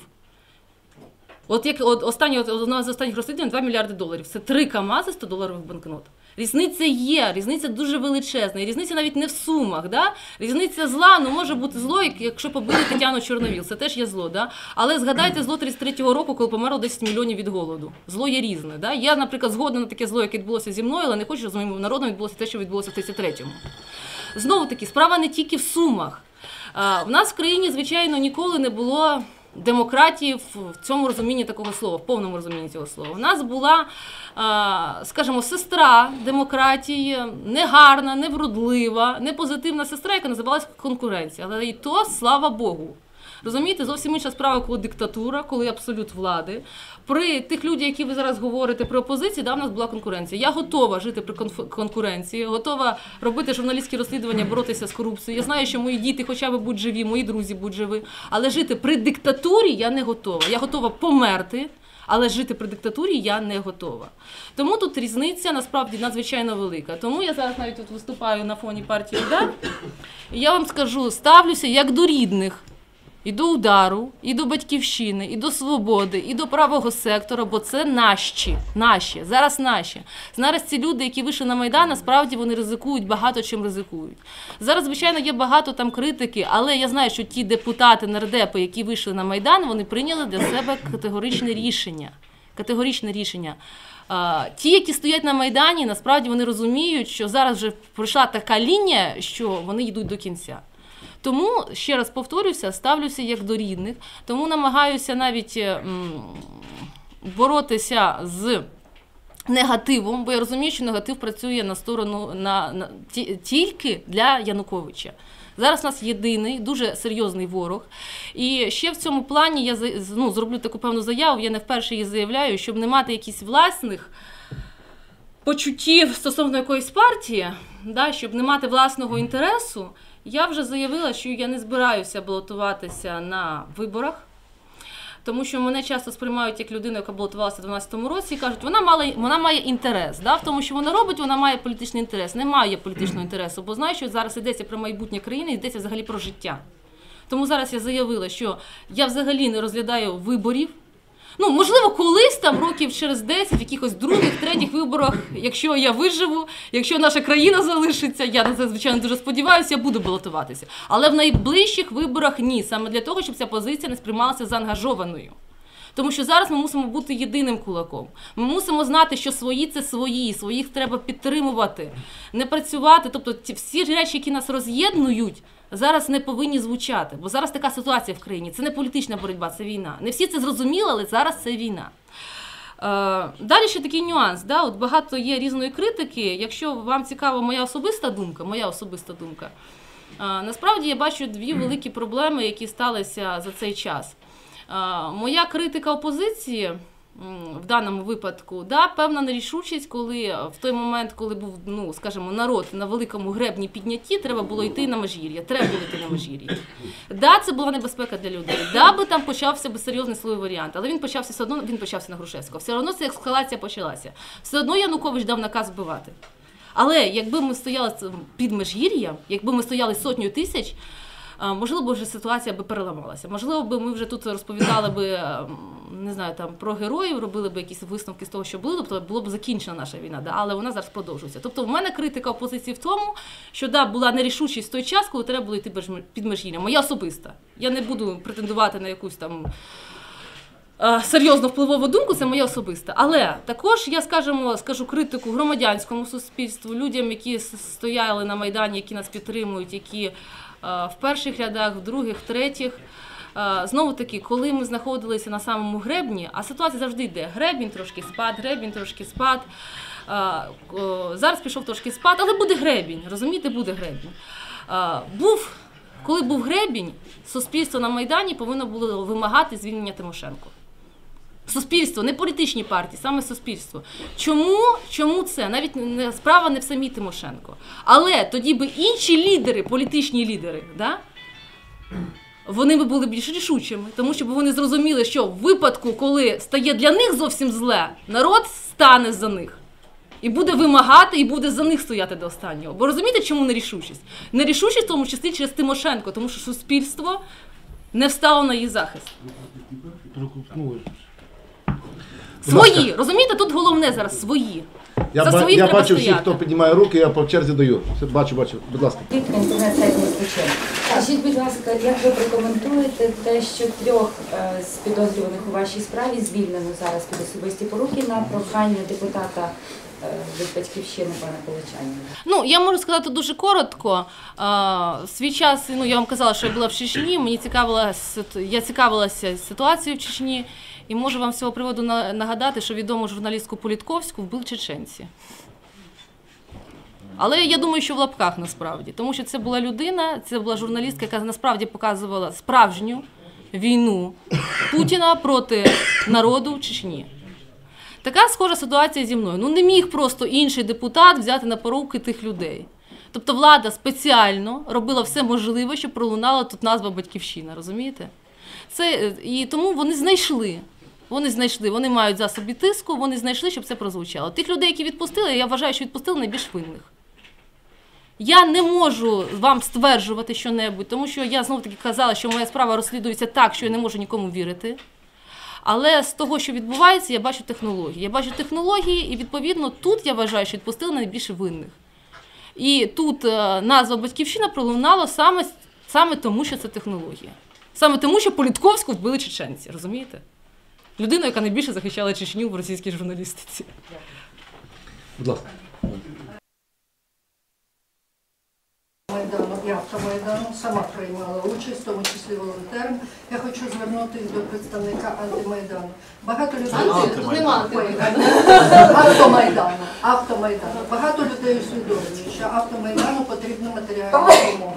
От як одна з останніх розслідувань 2 мільярди доларів. Це 3 КАМАЗи 100-доларових банкнот. Різниця є, різниця дуже величезна. І різниця навіть не в сумах. Да? Різниця зла, ну може бути зло, якщо побили Тетяну Чорновіл. Це теж є зло. Да? Але згадайте зло 33-го року, коли померло 10 мільйонів від голоду. Зло є різне. Да? Я, наприклад, згодна на таке зло, яке відбулося зі мною, але не хочу, щоб з моїм народом відбулося те, що відбулося в 33-му. Знову-таки, справа не тільки в сумах. В нас в країні, звичайно, ніколи не було демократії в цьому розумінні такого слова, в повному розумінні цього слова. У нас була, скажімо, сестра демократії, негарна, невродлива, непозитивна сестра, яка називалась конкуренція. Але і то, слава Богу. Розумієте, зовсім інша справа, коли диктатура, коли абсолют влади. При тих людях, які ви зараз говорите про опозицію, да, в нас була конкуренція. Я готова жити при конкуренції, готова робити журналістські розслідування, боротися з корупцією. Я знаю, що мої діти хоча б будуть живі, мої друзі будуть живі. Але жити при диктатурі я не готова. Я готова померти, але жити при диктатурі я не готова. Тому тут різниця насправді надзвичайно велика. Тому я зараз навіть тут виступаю на фоні партії «Удар». І я вам скажу, ставлюся як до рідних. І до «Удару», і до «Батьківщини», і до «Свободи», і до правого сектора, бо це наші, зараз наші. Зараз ці люди, які вийшли на Майдан, насправді вони ризикують, багато чим ризикують. Зараз, звичайно, є багато там критики, але я знаю, що ті депутати, нардепи, які вийшли на Майдан, вони прийняли для себе категоричне рішення. Ті, які стоять на Майдані, насправді вони розуміють, що зараз вже пройшла така лінія, що вони йдуть до кінця. Тому, ще раз повторюся, ставлюся як до рідних, тому намагаюся навіть боротися з негативом, бо я розумію, що негатив працює на сторону тільки для Януковича. Зараз у нас єдиний, дуже серйозний ворог. І ще в цьому плані я зроблю таку певну заяву, я не вперше її заявляю, щоб не мати якісь власних почуттів стосовно якоїсь партії, да, щоб не мати власного інтересу. Я вже заявила, що я не збираюся балотуватися на виборах. Тому що мене часто сприймають як людину, яка балотувалася в 2012 році, і кажуть, вона має інтерес. Да? В тому, що вона робить, вона має політичний інтерес. Немає я політичного інтересу, бо знаю, що зараз йдеться про майбутнє країни, йдеться взагалі про життя. Тому зараз я заявила, що я взагалі не розглядаю виборів. Ну, можливо, колись там років через 10, в якихось других, третіх виборах, якщо я виживу, якщо наша країна залишиться, я на це, звичайно, дуже сподіваюся, я буду балотуватися. Але в найближчих виборах ні, саме для того, щоб ця позиція не сприймалася заангажованою. Тому що зараз ми мусимо бути єдиним кулаком. Ми мусимо знати, що свої – це свої, своїх треба підтримувати, не працювати. Тобто всі речі, які нас роз'єднують, зараз не повинні звучати. Бо зараз така ситуація в країні. Це не політична боротьба, це війна. Не всі це зрозуміли, але зараз це війна. Далі ще такий нюанс. Да? От багато є різної критики. Якщо вам цікава моя особиста думка, насправді я бачу дві великі проблеми, які сталися за цей час. Моя критика опозиції в даному випадку, да, певна нерішучість, коли в той момент, коли був, ну, скажімо, народ на великому гребні піднятті, треба було йти на Межгір'я, Да, це була небезпека для людей, да, би там почався би серйозний силовий варіант, але він почався все одно, він почався на Грушевського, все одно ця ескалація почалася, все одно Янукович дав наказ вбивати. Але якби ми стояли під Межгір'ям, якби ми стояли сотнею тисяч, можливо, б вже ситуація би переламалася. Можливо, б ми вже тут розповідали би, не знаю, там про героїв, робили б якісь висновки з того, що було, тобто була б закінчена наша війна, да, але вона зараз продовжується. Тобто в мене критика опозиції в тому, що да, була нерішучість в той час, коли треба було йти під Межгір'ям. Моя особиста. Я не буду претендувати на якусь там серйозно впливову думку, це моя особиста. Але також я, скажу критику громадянському суспільству, людям, які стояли на Майдані, які нас підтримують, які в перших рядах, в других, в третіх. Знову таки, коли ми знаходилися на самому гребні, а ситуація завжди йде, гребінь трошки спад, зараз пішов трошки спад, але буде гребінь, розумієте, буде гребінь. Коли був гребінь, суспільство на Майдані повинно було вимагати звільнення Тимошенко. Суспільство, не політичні партії, саме суспільство. Чому це? Навіть справа не в самій Тимошенко. Але тоді би інші лідери, політичні лідери, да? Вони би були більш рішучими, тому що вони зрозуміли, що в випадку, коли стає для них зовсім зле, народ стане за них. І буде вимагати, і буде за них стояти до останнього. Бо розумієте, чому нерішучість? Нерішучість в тому числі через Тимошенко, тому що суспільство не встало на її захист. Свої, розумієте, тут головне зараз свої. Я бачу всіх, хто піднімає руки, я по черзі даю. Бачу, будь ласка. Скажіть, будь ласка, як ви прокоментуєте те, що 3 з підозрюваних у вашій справі звільнено зараз під особисті поруки на прохання депутата від Батьківщини пана Поличаніна? Ну, я можу сказати дуже коротко. Свій час, я вам казала, що я була в Чечні, я цікавилася ситуацією в Чечні, і можу вам з цього приводу нагадати, що відому журналістку Політковську вбили чеченці. Але я думаю, що в лапках насправді, тому що це була людина, це була журналістка, яка насправді показувала справжню війну Путіна проти народу в Чечні. Така схожа ситуація зі мною. Не міг просто інший депутат взяти на поруки тих людей. Тобто влада спеціально робила все можливе, щоб пролунала тут назва Батьківщина, розумієте? І тому вони мають засоби тиску, вони знайшли, щоб це прозвучало. Тих людей, які відпустили, я вважаю, що відпустили найбільш винних. Я не можу вам стверджувати що-небудь, тому що я знову-таки казала, що моя справа розслідується так, що я не можу нікому вірити. Але з того, що відбувається, я бачу технології. І, відповідно, тут я вважаю, що відпустили найбільш винних. І тут назва Батьківщина пролунала саме тому, що це технологія. Саме тому, що Політковську вбили чеченці, розумієте? Людина, яка найбільше захищала Чечню в російській журналістиці. Будь ласка. Майдану і Автомайдану, сама приймала участь, в тому числі волонтером. Я хочу звернутися до представника антимайдану. Багато людей Автомайдану. Багато людей усвідомлюють, що Автомайдану потрібна матеріальна допомога.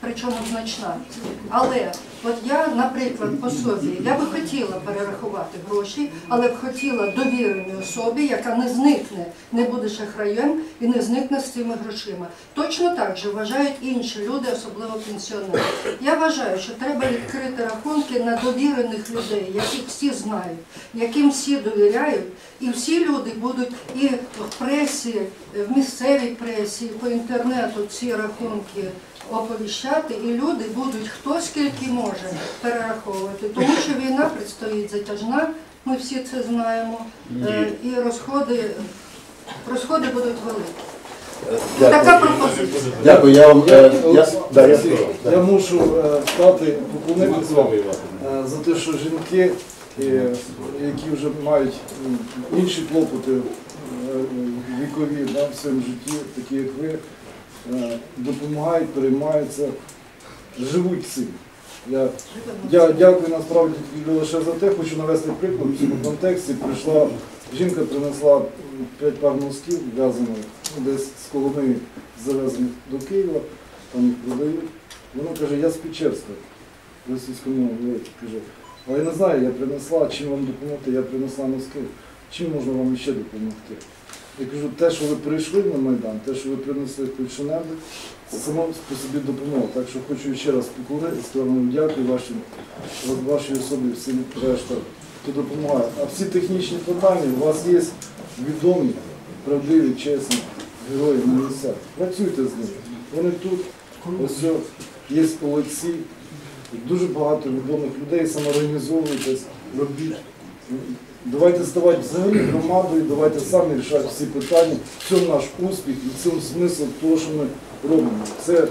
причому значна. Але от я, наприклад, по собі, я би хотіла перерахувати гроші, але б хотіла довіреній особі, яка не зникне, не буде шахраєм і не зникне з цими грошима. Точно так же вважають інші люди, особливо пенсіонери. Я вважаю, що треба відкрити рахунки на довірених людей, яких всі знають, яким всі довіряють, і всі люди будуть і в пресі, в місцевій пресі, по інтернету ці рахунки оповіщати, і люди будуть хто скільки може перераховувати, тому що війна предстоїть затяжна, ми всі це знаємо, і розходи будуть великі. Така пропозиція. Дякую, я вам... Я мушу стати, поклонитися вам за те, що жінки, які вже мають інші клопоти вікові в своєму житті, такі як ви, допомагають, переймаються, живуть цим. Я дякую насправді лише за те, хочу навести приклад, в цьому контексті прийшла, жінка принесла 5 пар носків в'язаних, десь з Коломиї завезли до Києва, там їх продають. Вона каже, я з Печерська, російською мовою, каже, але я не знаю, я принесла, чим вам допомогти, я принесла носки, чим можна вам ще допомогти. Я кажу, те, що ви прийшли на Майдан, те, що ви принесли хоч що-небудь, це само по собі допомога. Так що хочу ще раз поклонитися, вам дякую вашій особі, всім решта, хто допомагає. А всі технічні питання у вас є відомі, правдиві, чесні герої на місцях. Працюйте з ними. Вони тут, ось є Олексій, дуже багато відомих людей, самоорганізовуйтесь, робіть. Давайте ставати взагалі громадою, давайте самі рішати всі питання. В цьому наш успіх і в цьому смисл того, що ми робимо. Це,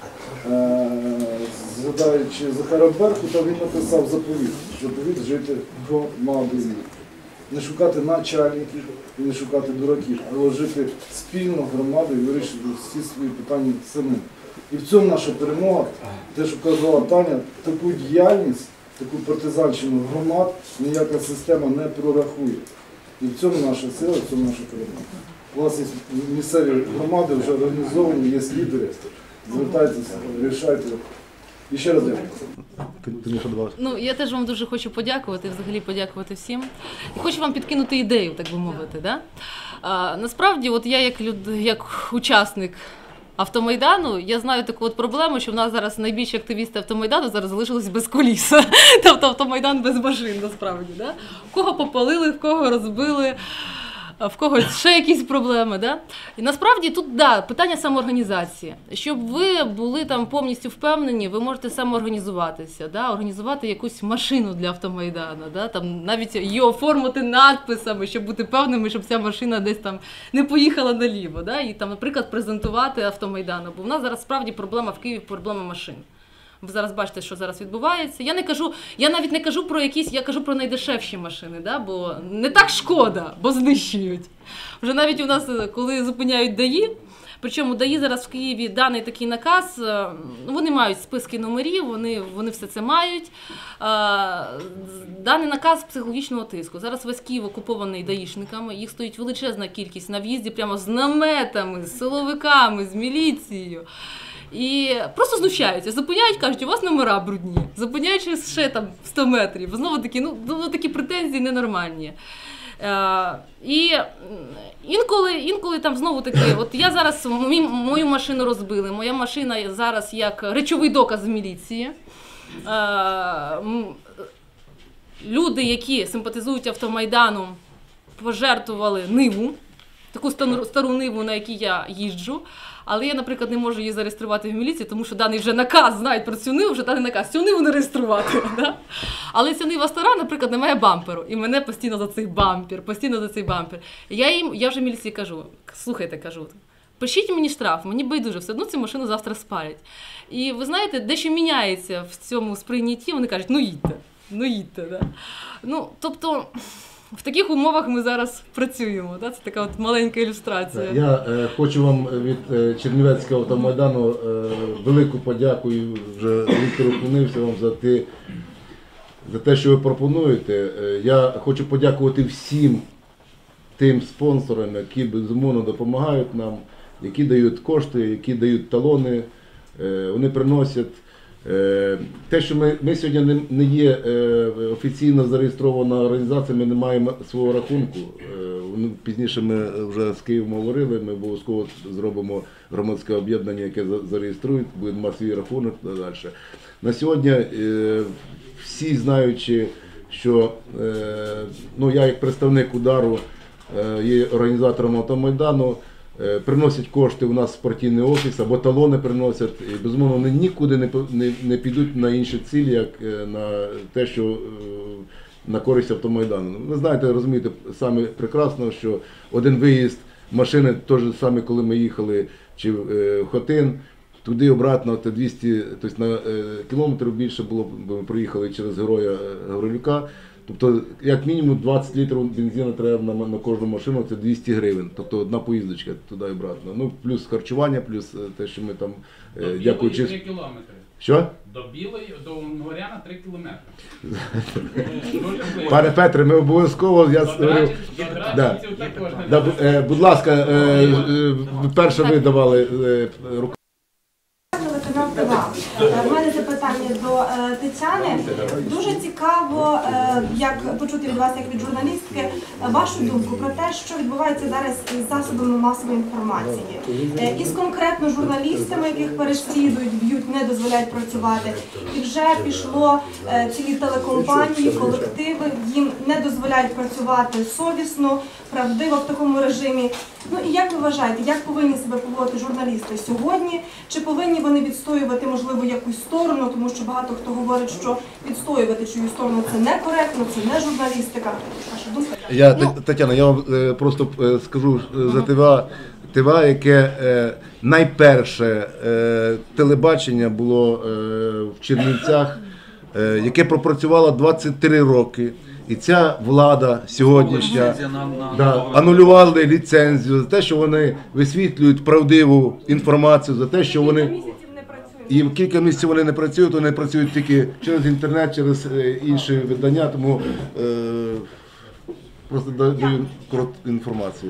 згадаючи Захара Беркута, він написав заповіт жити громадою. Не шукати начальників і не шукати дураків, але жити спільно громадою і вирішити всі свої питання самим. І в цьому наша перемога, те, що казала Таня, таку діяльність, таку партизанщину громад ніяка система не прорахує. І в цьому наша сила, в цьому наша перемога. У вас є місцеві громади, вже організовані, є лідери. Звертайтеся, рішайте. І ще раз дякую. Ну, я теж вам дуже хочу подякувати, взагалі подякувати всім. І хочу вам підкинути ідею, так би мовити. Да? Насправді, от я як учасник Автомайдану, я знаю таку от проблему, що в нас зараз найбільші активісти Автомайдану зараз залишились без коліса. Тобто Автомайдан без машин, насправді. Да? В кого попалили, в кого розбили, в когось ще якісь проблеми. Да? І насправді тут, да, питання самоорганізації. Щоб ви були там повністю впевнені, ви можете самоорганізуватися, да? Організувати якусь машину для Автомайдану, да? Там, навіть її оформити надписами, щоб бути певними, щоб ця машина десь там не поїхала наліво. Да? І там, наприклад, презентувати Автомайдану. Бо в нас зараз справді проблема в Києві, проблема машин. Ви зараз бачите, що зараз відбувається. Я навіть не кажу про якісь, я кажу про найдешевші машини, да? Бо не так шкода, бо знищують. Вже навіть у нас, коли зупиняють ДАІ, причому ДАІ зараз в Києві даний такий наказ, вони мають списки номерів, вони все це мають. Даний наказ психологічного тиску. Зараз весь Київ окупований даїшниками, їх стоїть величезна кількість на в'їзді, прямо з наметами, з силовиками, з міліцією. І просто знущаються, зупиняють, кажуть, у вас номера брудні, зупиняючи ще там 100 метрів. Знову такі, такі претензії ненормальні. І інколи там знову таки, от я зараз, мою машину розбили, моя машина зараз як речовий доказ в міліції. Люди, які симпатизують Автомайдану, пожертвували Ниву, таку стару Ниву, на якій я їжджу. Але я, наприклад, не можу її зареєструвати в міліції, тому що даний вже наказ, знають про цю Ниву, вже даний наказ, цю Ниву не реєструвати. Да? Але ця Нива стара, наприклад, не має бамперу. І мене постійно за цей бампер, Я вже міліції кажу, слухайте, кажу, пишіть мені штраф, мені байдуже, все одно цю машину завтра спалять. І ви знаєте, дещо міняється в цьому сприйнятті, вони кажуть, ну їдьте. Да? Ну, тобто... В таких умовах ми зараз працюємо. Да? Це така от маленька ілюстрація. Я хочу вам від Чернівецького Автомайдану велику подяку, вже Віктору вклонився вам за те, що ви пропонуєте. Я хочу подякувати всім тим спонсорам, які безумовно допомагають нам, які дають кошти, які дають талони вони приносять. Те, що ми сьогодні не є офіційно зареєстрована організація, ми не маємо свого рахунку. Пізніше ми вже з Києвом говорили, ми обов'язково зробимо громадське об'єднання, яке зареєструють, буде мати свій рахунок і далі. На сьогодні всі знаючи, що я як представник «Удару» є організатором Автомайдану, приносять кошти у нас в партійний офіс, або талони приносять, і, безумовно, вони нікуди не підуть на інші цілі, як на те, що на користь Автомайдану. Ви знаєте, розумієте саме прекрасно, що один виїзд машини, той же саме, коли ми їхали чи в Хотин, туди обратно, 200, тобто на кілометрів більше було, ми проїхали через Героя Гаврилюка. Тобто, як мінімум 20 літрів бензину треба на кожну машину, це 200 гривень. Тобто одна поїздочка туди і обратно. Ну, плюс харчування, плюс те, що ми там, дякуючи... 3 кілометри. Що? До Білої, до Унгуряна 3 кілометри. Пане Петре, ми обов'язково, я говорю... Будь ласка, перше ви давали руку. У мене запитання до Тетяни. Дуже цікаво, як почути від вас, як від журналістки, вашу думку про те, що відбувається зараз із засобами масової інформації. Із конкретно журналістами, яких переслідують, б'ють, не дозволяють працювати. І вже пішло цілі телекомпанії, колективи, їм не дозволяють працювати совісно, правдиво в такому режимі. Ну і як ви вважаєте, як повинні себе поводити журналісти сьогодні? Чи повинні вони відстоювати, можливо, якусь сторону, тому що багато хто говорить, що відстоювати чию сторону це некоректно, це не журналістика. Ваша думка? Тетяна, я вам просто скажу за ТВА, яке найперше телебачення було в Чернівцях, яке пропрацювало 23 роки. І ця влада сьогоднішня анулювали ліцензію за те, що вони висвітлюють правдиву інформацію, за те, що вони... І кілька місяців вони не працюють, вони працюють тільки через інтернет, через інші видання, тому просто даю коротку інформацію.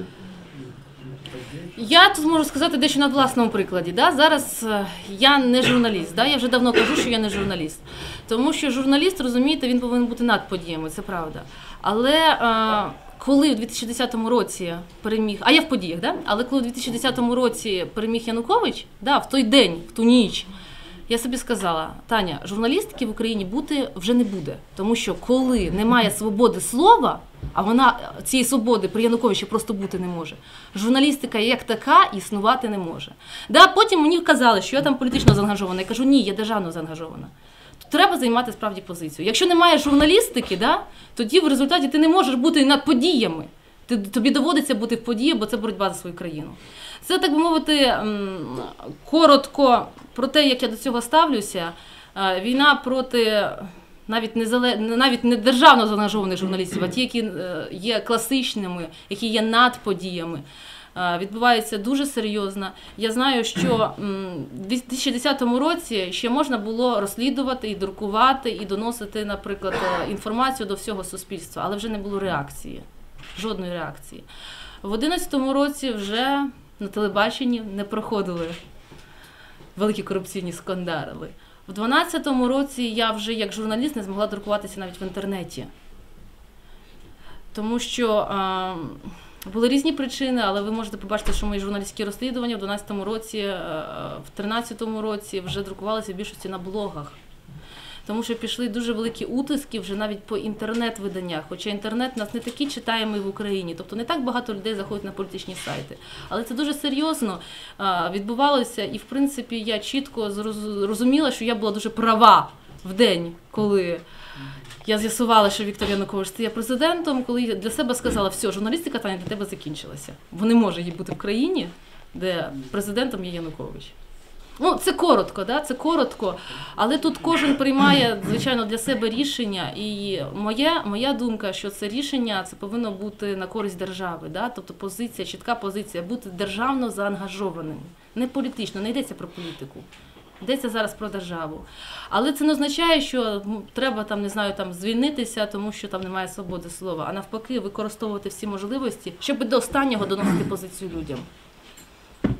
Я тут можу сказати дещо на власному прикладі. Да? Зараз я не журналіст, да? Я вже давно кажу, що я не журналіст. Тому що журналіст, розумієте, він повинен бути над подіями, це правда. Але коли у 2010 році переміг, а я в подіях, да? Але коли у 2010 році переміг Янукович, да, в той день, в ту ніч, я собі сказала, Таня, журналістики в Україні бути вже не буде. Тому що коли немає свободи слова, а вона цієї свободи при Януковичі просто бути не може, журналістика як така існувати не може. Да, потім мені казали, що я там політично заангажована. Я кажу, ні, я державно заангажована. Тут треба займати справді позицію. Якщо немає журналістики, да, тоді в результаті ти не можеш бути над подіями. Тобі доводиться бути в події, бо це боротьба за свою країну. Це, так би мовити, коротко про те, як я до цього ставлюся. Війна проти навіть не державно заангажованих журналістів, а ті, які є класичними, які є над подіями, відбувається дуже серйозно. Я знаю, що в 2010 році ще можна було розслідувати і друкувати, і доносити, наприклад, інформацію до всього суспільства, але вже не було реакції. Жодної реакції. В 2011 році вже на телебаченні не проходили великі корупційні скандали. В 2012 році я вже як журналіст не змогла друкуватися навіть в інтернеті. Тому що були різні причини, але ви можете побачити, що мої журналістські розслідування в 2012 році, в 2013 році вже друкувалися в більшості на блогах. Тому що пішли дуже великі утиски вже навіть по інтернет-виданнях. Хоча інтернет у нас не такий читаємий в Україні. Тобто не так багато людей заходять на політичні сайти. Але це дуже серйозно відбувалося. І, в принципі, я чітко зрозуміла, що я була дуже права в день, коли я з'ясувала, що Віктор Янукович стає президентом, коли я для себе сказала, все, журналістика, Таня, для тебе закінчилася. Бо не може їй бути в країні, де президентом є Янукович. Ну, це коротко, да? Це коротко, але тут кожен приймає, звичайно, для себе рішення, і моя думка, що це рішення, це повинно бути на користь держави, да? Тобто позиція, чітка позиція, бути державно заангажованим, не політично, не йдеться про політику, йдеться зараз про державу. Але це не означає, що треба там, не знаю, там звільнитися, тому що там немає свободи слова, а навпаки, використовувати всі можливості, щоб до останнього доносити позицію людям.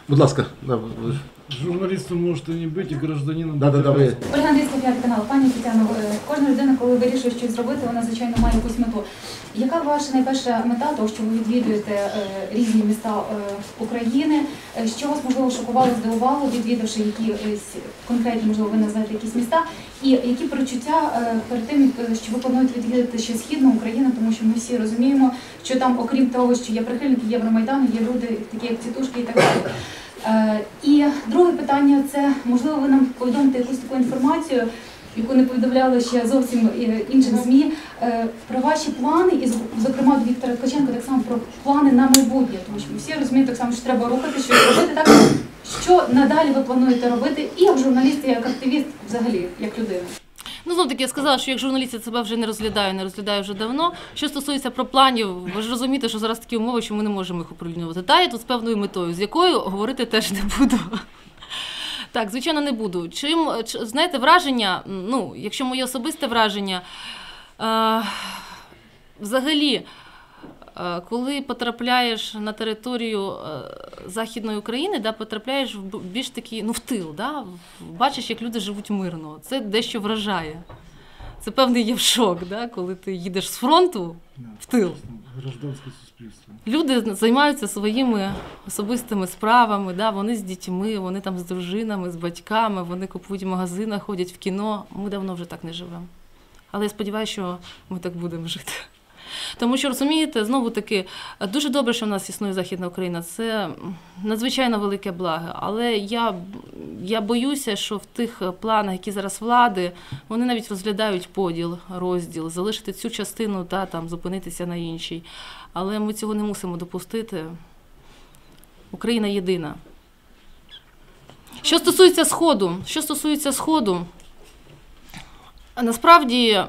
Будь ласка, да, ви ж- Журналистом можете не быть и гражданином. да, ви. Ольга Андрійська, 5 канал. Пані Тетяно, кожна людина, коли вирішує щось зробити, вона, звичайно, має якусь мету. Яка ваша найперша мета того, що ви відвідуєте різні міста України? Що вас, можливо, шокувало, здивувало, відвідавши якісь конкретні, можливо, ви назвете якісь міста? І які почуття перед тим, що ви плануєте відвідати ще Східну Україну, тому що ми всі розуміємо, що там, окрім того, що є прихильники Євромайдану, є люди, такі як Тітушки і так далі. І друге питання – це, можливо, ви нам повідомите якусь таку інформацію, яку не повідомляли ще зовсім інших ЗМІ, про ваші плани, і, зокрема, до Віктора Ткаченка, так само про плани на майбутнє, тому що ми всі розуміємо так само, що треба рухати, щось робити, так, що надалі ви плануєте робити, і як журналіст, і як активіст, взагалі, як людина. Ну, знов таки, я сказала, що як журналіст я себе вже не розглядаю вже давно. Що стосується про планів, ви ж розумієте, що зараз такі умови, що ми не можемо їх оприлюднювати. Та, я тут з певною метою, з якою говорити теж не буду. Так, звичайно, не буду. Знаєте, враження, ну, якщо моє особисте враження, взагалі, коли потрапляєш на територію Західної України, да, потрапляєш в більш такий, ну, в тил, да, бачиш, як люди живуть мирно. Це дещо вражає. Це певний є шок, да, коли ти їдеш з фронту в тил. Гражданське суспільство. Люди займаються своїми особистими справами, да, вони з дітьми, вони там з дружинами, з батьками, вони купують в магазинах, ходять в кіно. Ми давно вже так не живемо. Але я сподіваюся, що ми так будемо жити. Тому що, розумієте, знову-таки, дуже добре, що в нас існує Західна Україна. Це надзвичайно велике благо. Але я боюся, що в тих планах, які зараз влади, вони навіть розглядають поділ, розділ, залишити цю частину та там зупинитися на іншій. Але ми цього не мусимо допустити. Україна єдина. Що стосується Сходу, насправді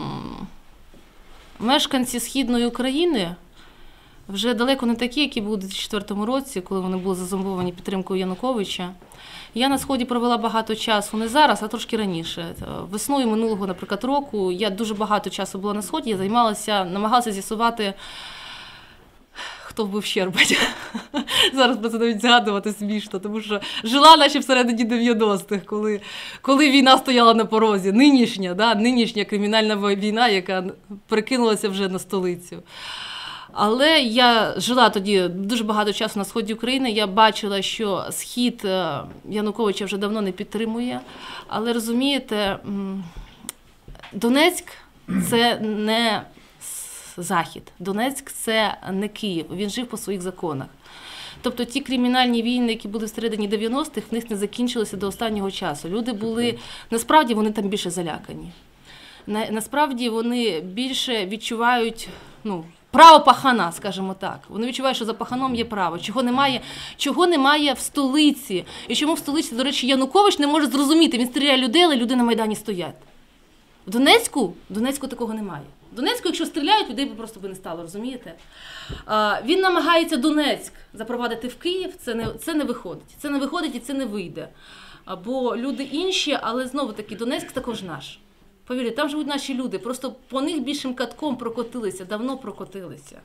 мешканці Східної України вже далеко не такі, які були у 2004 році, коли вони були зазомбовані підтримкою Януковича. Я на Сході провела багато часу, не зараз, а трошки раніше. Весною минулого, наприклад, року я дуже багато часу була на Сході, я намагалася з'ясувати, хто вбив Щербаня. Зараз про це навіть згадувати смішно, тому що жила наче всередині 90-х, коли війна стояла на порозі. Нинішня кримінальна війна, яка перекинулася вже на столицю. Але я жила тоді дуже багато часу на Сході України, я бачила, що Схід Януковича вже давно не підтримує. Але розумієте, Донецьк – це не Захід. Донецьк – це не Київ. Він жив по своїх законах. Тобто ті кримінальні війни, які були всередині 90-х, в них не закінчилися до останнього часу. Люди були, насправді, вони там більше залякані. Насправді, вони більше відчувають, право пахана, скажімо так. Вони відчувають, що за паханом є право. Чого немає в столиці. І чому в столиці, до речі, Янукович не може зрозуміти. Він стріляє людей, але люди на Майдані стоять. В Донецьку такого немає. В Донецьку, якщо стріляють, людей просто би не стало, розумієте? Він намагається Донецьк запровадити в Київ, це не виходить. Це не виходить і це не вийде. Бо люди інші, але знову-таки Донецьк також наш. Повірте, там живуть наші люди, просто по них більшим катком прокотилися, давно прокотилися.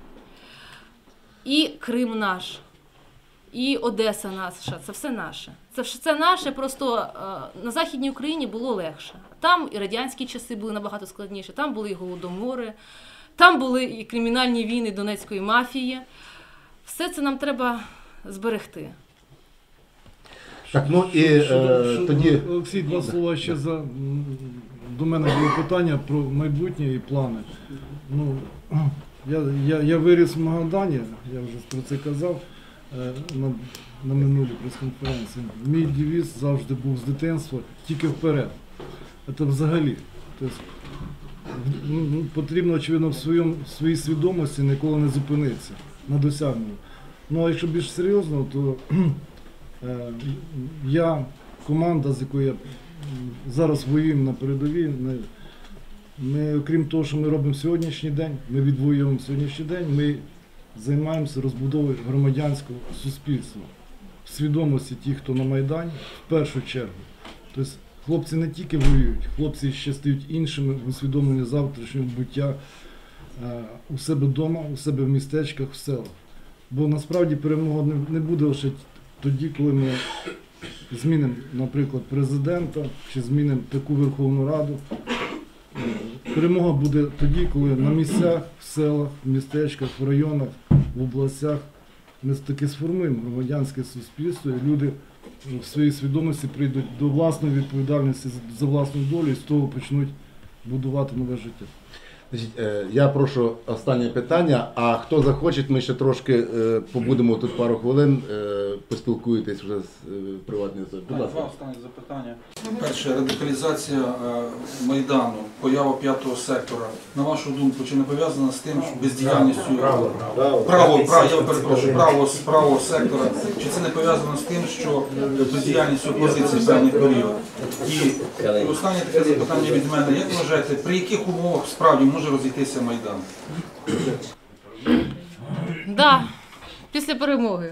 І Крим наш, і Одеса наша, це все наше. Це все наше, просто на Західній Україні було легше. Там і радянські часи були набагато складніші, там були і голодомори, там були і кримінальні війни Донецької мафії. Все це нам треба зберегти. Так, і тоді... Олексій, два слова ще до мене було питання про майбутнє і плани. Я виріс в Магадані, я вже про це казав на минулій прес-конференції. Мій девіз завжди був з дитинства тільки вперед. Це взагалі. Тобто, потрібно, очевидно, в своїй свідомості ніколи не зупинитися на досягненні. А якщо більш серйозно, то команда, з якою я зараз воюємо на передовій, ми, окрім того, що ми робимо сьогоднішній день, ми відвоюємо сьогоднішній день, ми займаємося розбудовою громадянського суспільства, в свідомості тих, хто на Майдані, в першу чергу. Тобто хлопці не тільки воюють, хлопці ще стають іншими в усвідомленні завтрашнього буття у себе вдома, у себе в містечках, в селах. Бо насправді перемога не буде лише тоді, коли ми змінимо, наприклад, президента чи змінимо таку Верховну Раду. Перемога буде тоді, коли на місцях, в селах, в містечках, в районах, в областях ми таки сформуємо громадянське суспільство, і люди в своїй свідомості прийдуть до власної відповідальності за власну долю і з того почнуть будувати нове життя. Значить, я прошу останнє питання, а хто захоче, ми ще трошки побудемо тут пару хвилин, поспілкуєтесь вже з приватною особою. Будь ласка. Два останні запитання. Перше, радикалізація Майдану, поява п'ятого сектора. На вашу думку, чи не пов'язана з тим, що бездіяльністю правого сектора, чи це не пов'язано з тим, що бездіяльністю опозиції в певний період? І останнє таке запитання від мене. Як вважаєте, при яких умовах справді може розійтися Майдан? Да, після перемоги.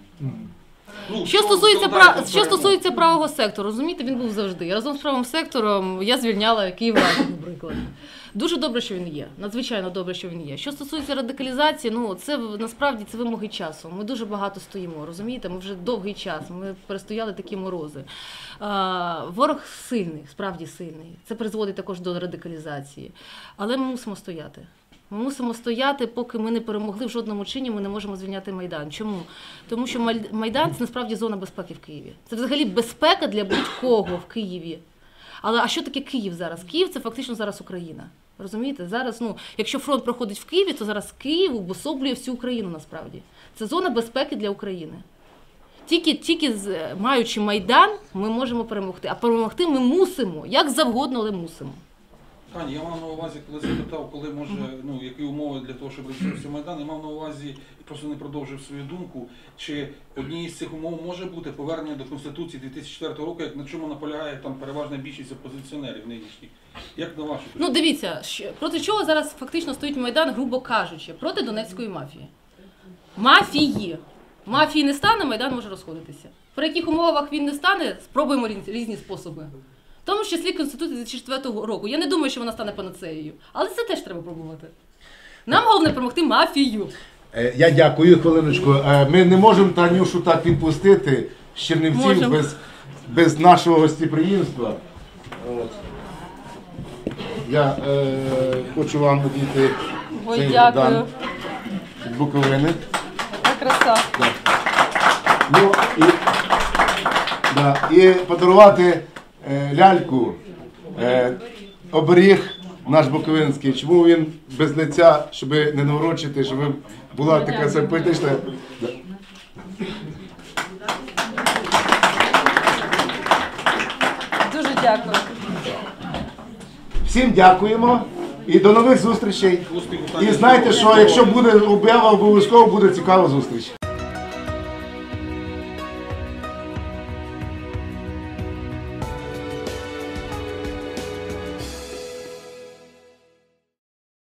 Що стосується правого сектору, розумієте, він був завжди. Разом з правим сектором я звільняла Київраду, наприклад. Дуже добре, що він є. Надзвичайно добре, що він є. Що стосується радикалізації, ну це насправді це вимоги часу. Ми дуже багато стоїмо, розумієте? Ми вже довгий час, ми перестояли такі морози. Ворог сильний, справді сильний. Це призводить також до радикалізації. Але ми мусимо стояти. Ми мусимо стояти, поки ми не перемогли в жодному чині, ми не можемо звільняти Майдан. Чому? Тому що Майдан – це насправді зона безпеки в Києві. Це взагалі безпека для будь-кого в Києві. Але а що таке Київ зараз? Київ – це фактично зараз Україна. Розумієте? Зараз, якщо фронт проходить в Києві, то зараз Київ обособлює всю Україну насправді. Це зона безпеки для України. Тільки маючи Майдан, ми можемо перемогти. А перемогти ми мусимо, як завгодно, але мусимо. Таня, я мав на увазі, коли запитав, коли може, які умови для того, щоб розпочався Майдан, я мав на увазі, просто не продовжив свою думку, чи однією з цих умов може бути повернення до Конституції 2004 року, як на чому наполягає там переважна більшість опозиціонерів нинішніх. Як на вашу думку? Дивіться, проти чого зараз фактично стоїть Майдан, грубо кажучи, проти донецької мафії. Мафії не стане, Майдан може розходитися. При яких умовах він не стане, спробуємо різні способи. В тому числі Конституція 2004 року. Я не думаю, що вона стане панацеєю. Але це теж треба пробувати. Нам головне перемогти мафію. Я дякую, хвилиночку. Ми не можемо Танюшу так відпустити з Чернівців без нашого гостеприємства. Я хочу вам надіти цей Богдан від Буковини. Краса. І подарувати ляльку, оберіг наш буковинський. Чому він без лиця, щоб не наврочити, щоб була така симпатична. Дуже дякую. Всім дякуємо і до нових зустрічей. І знайте, що якщо буде об'ява, обов'язково буде цікава зустріч.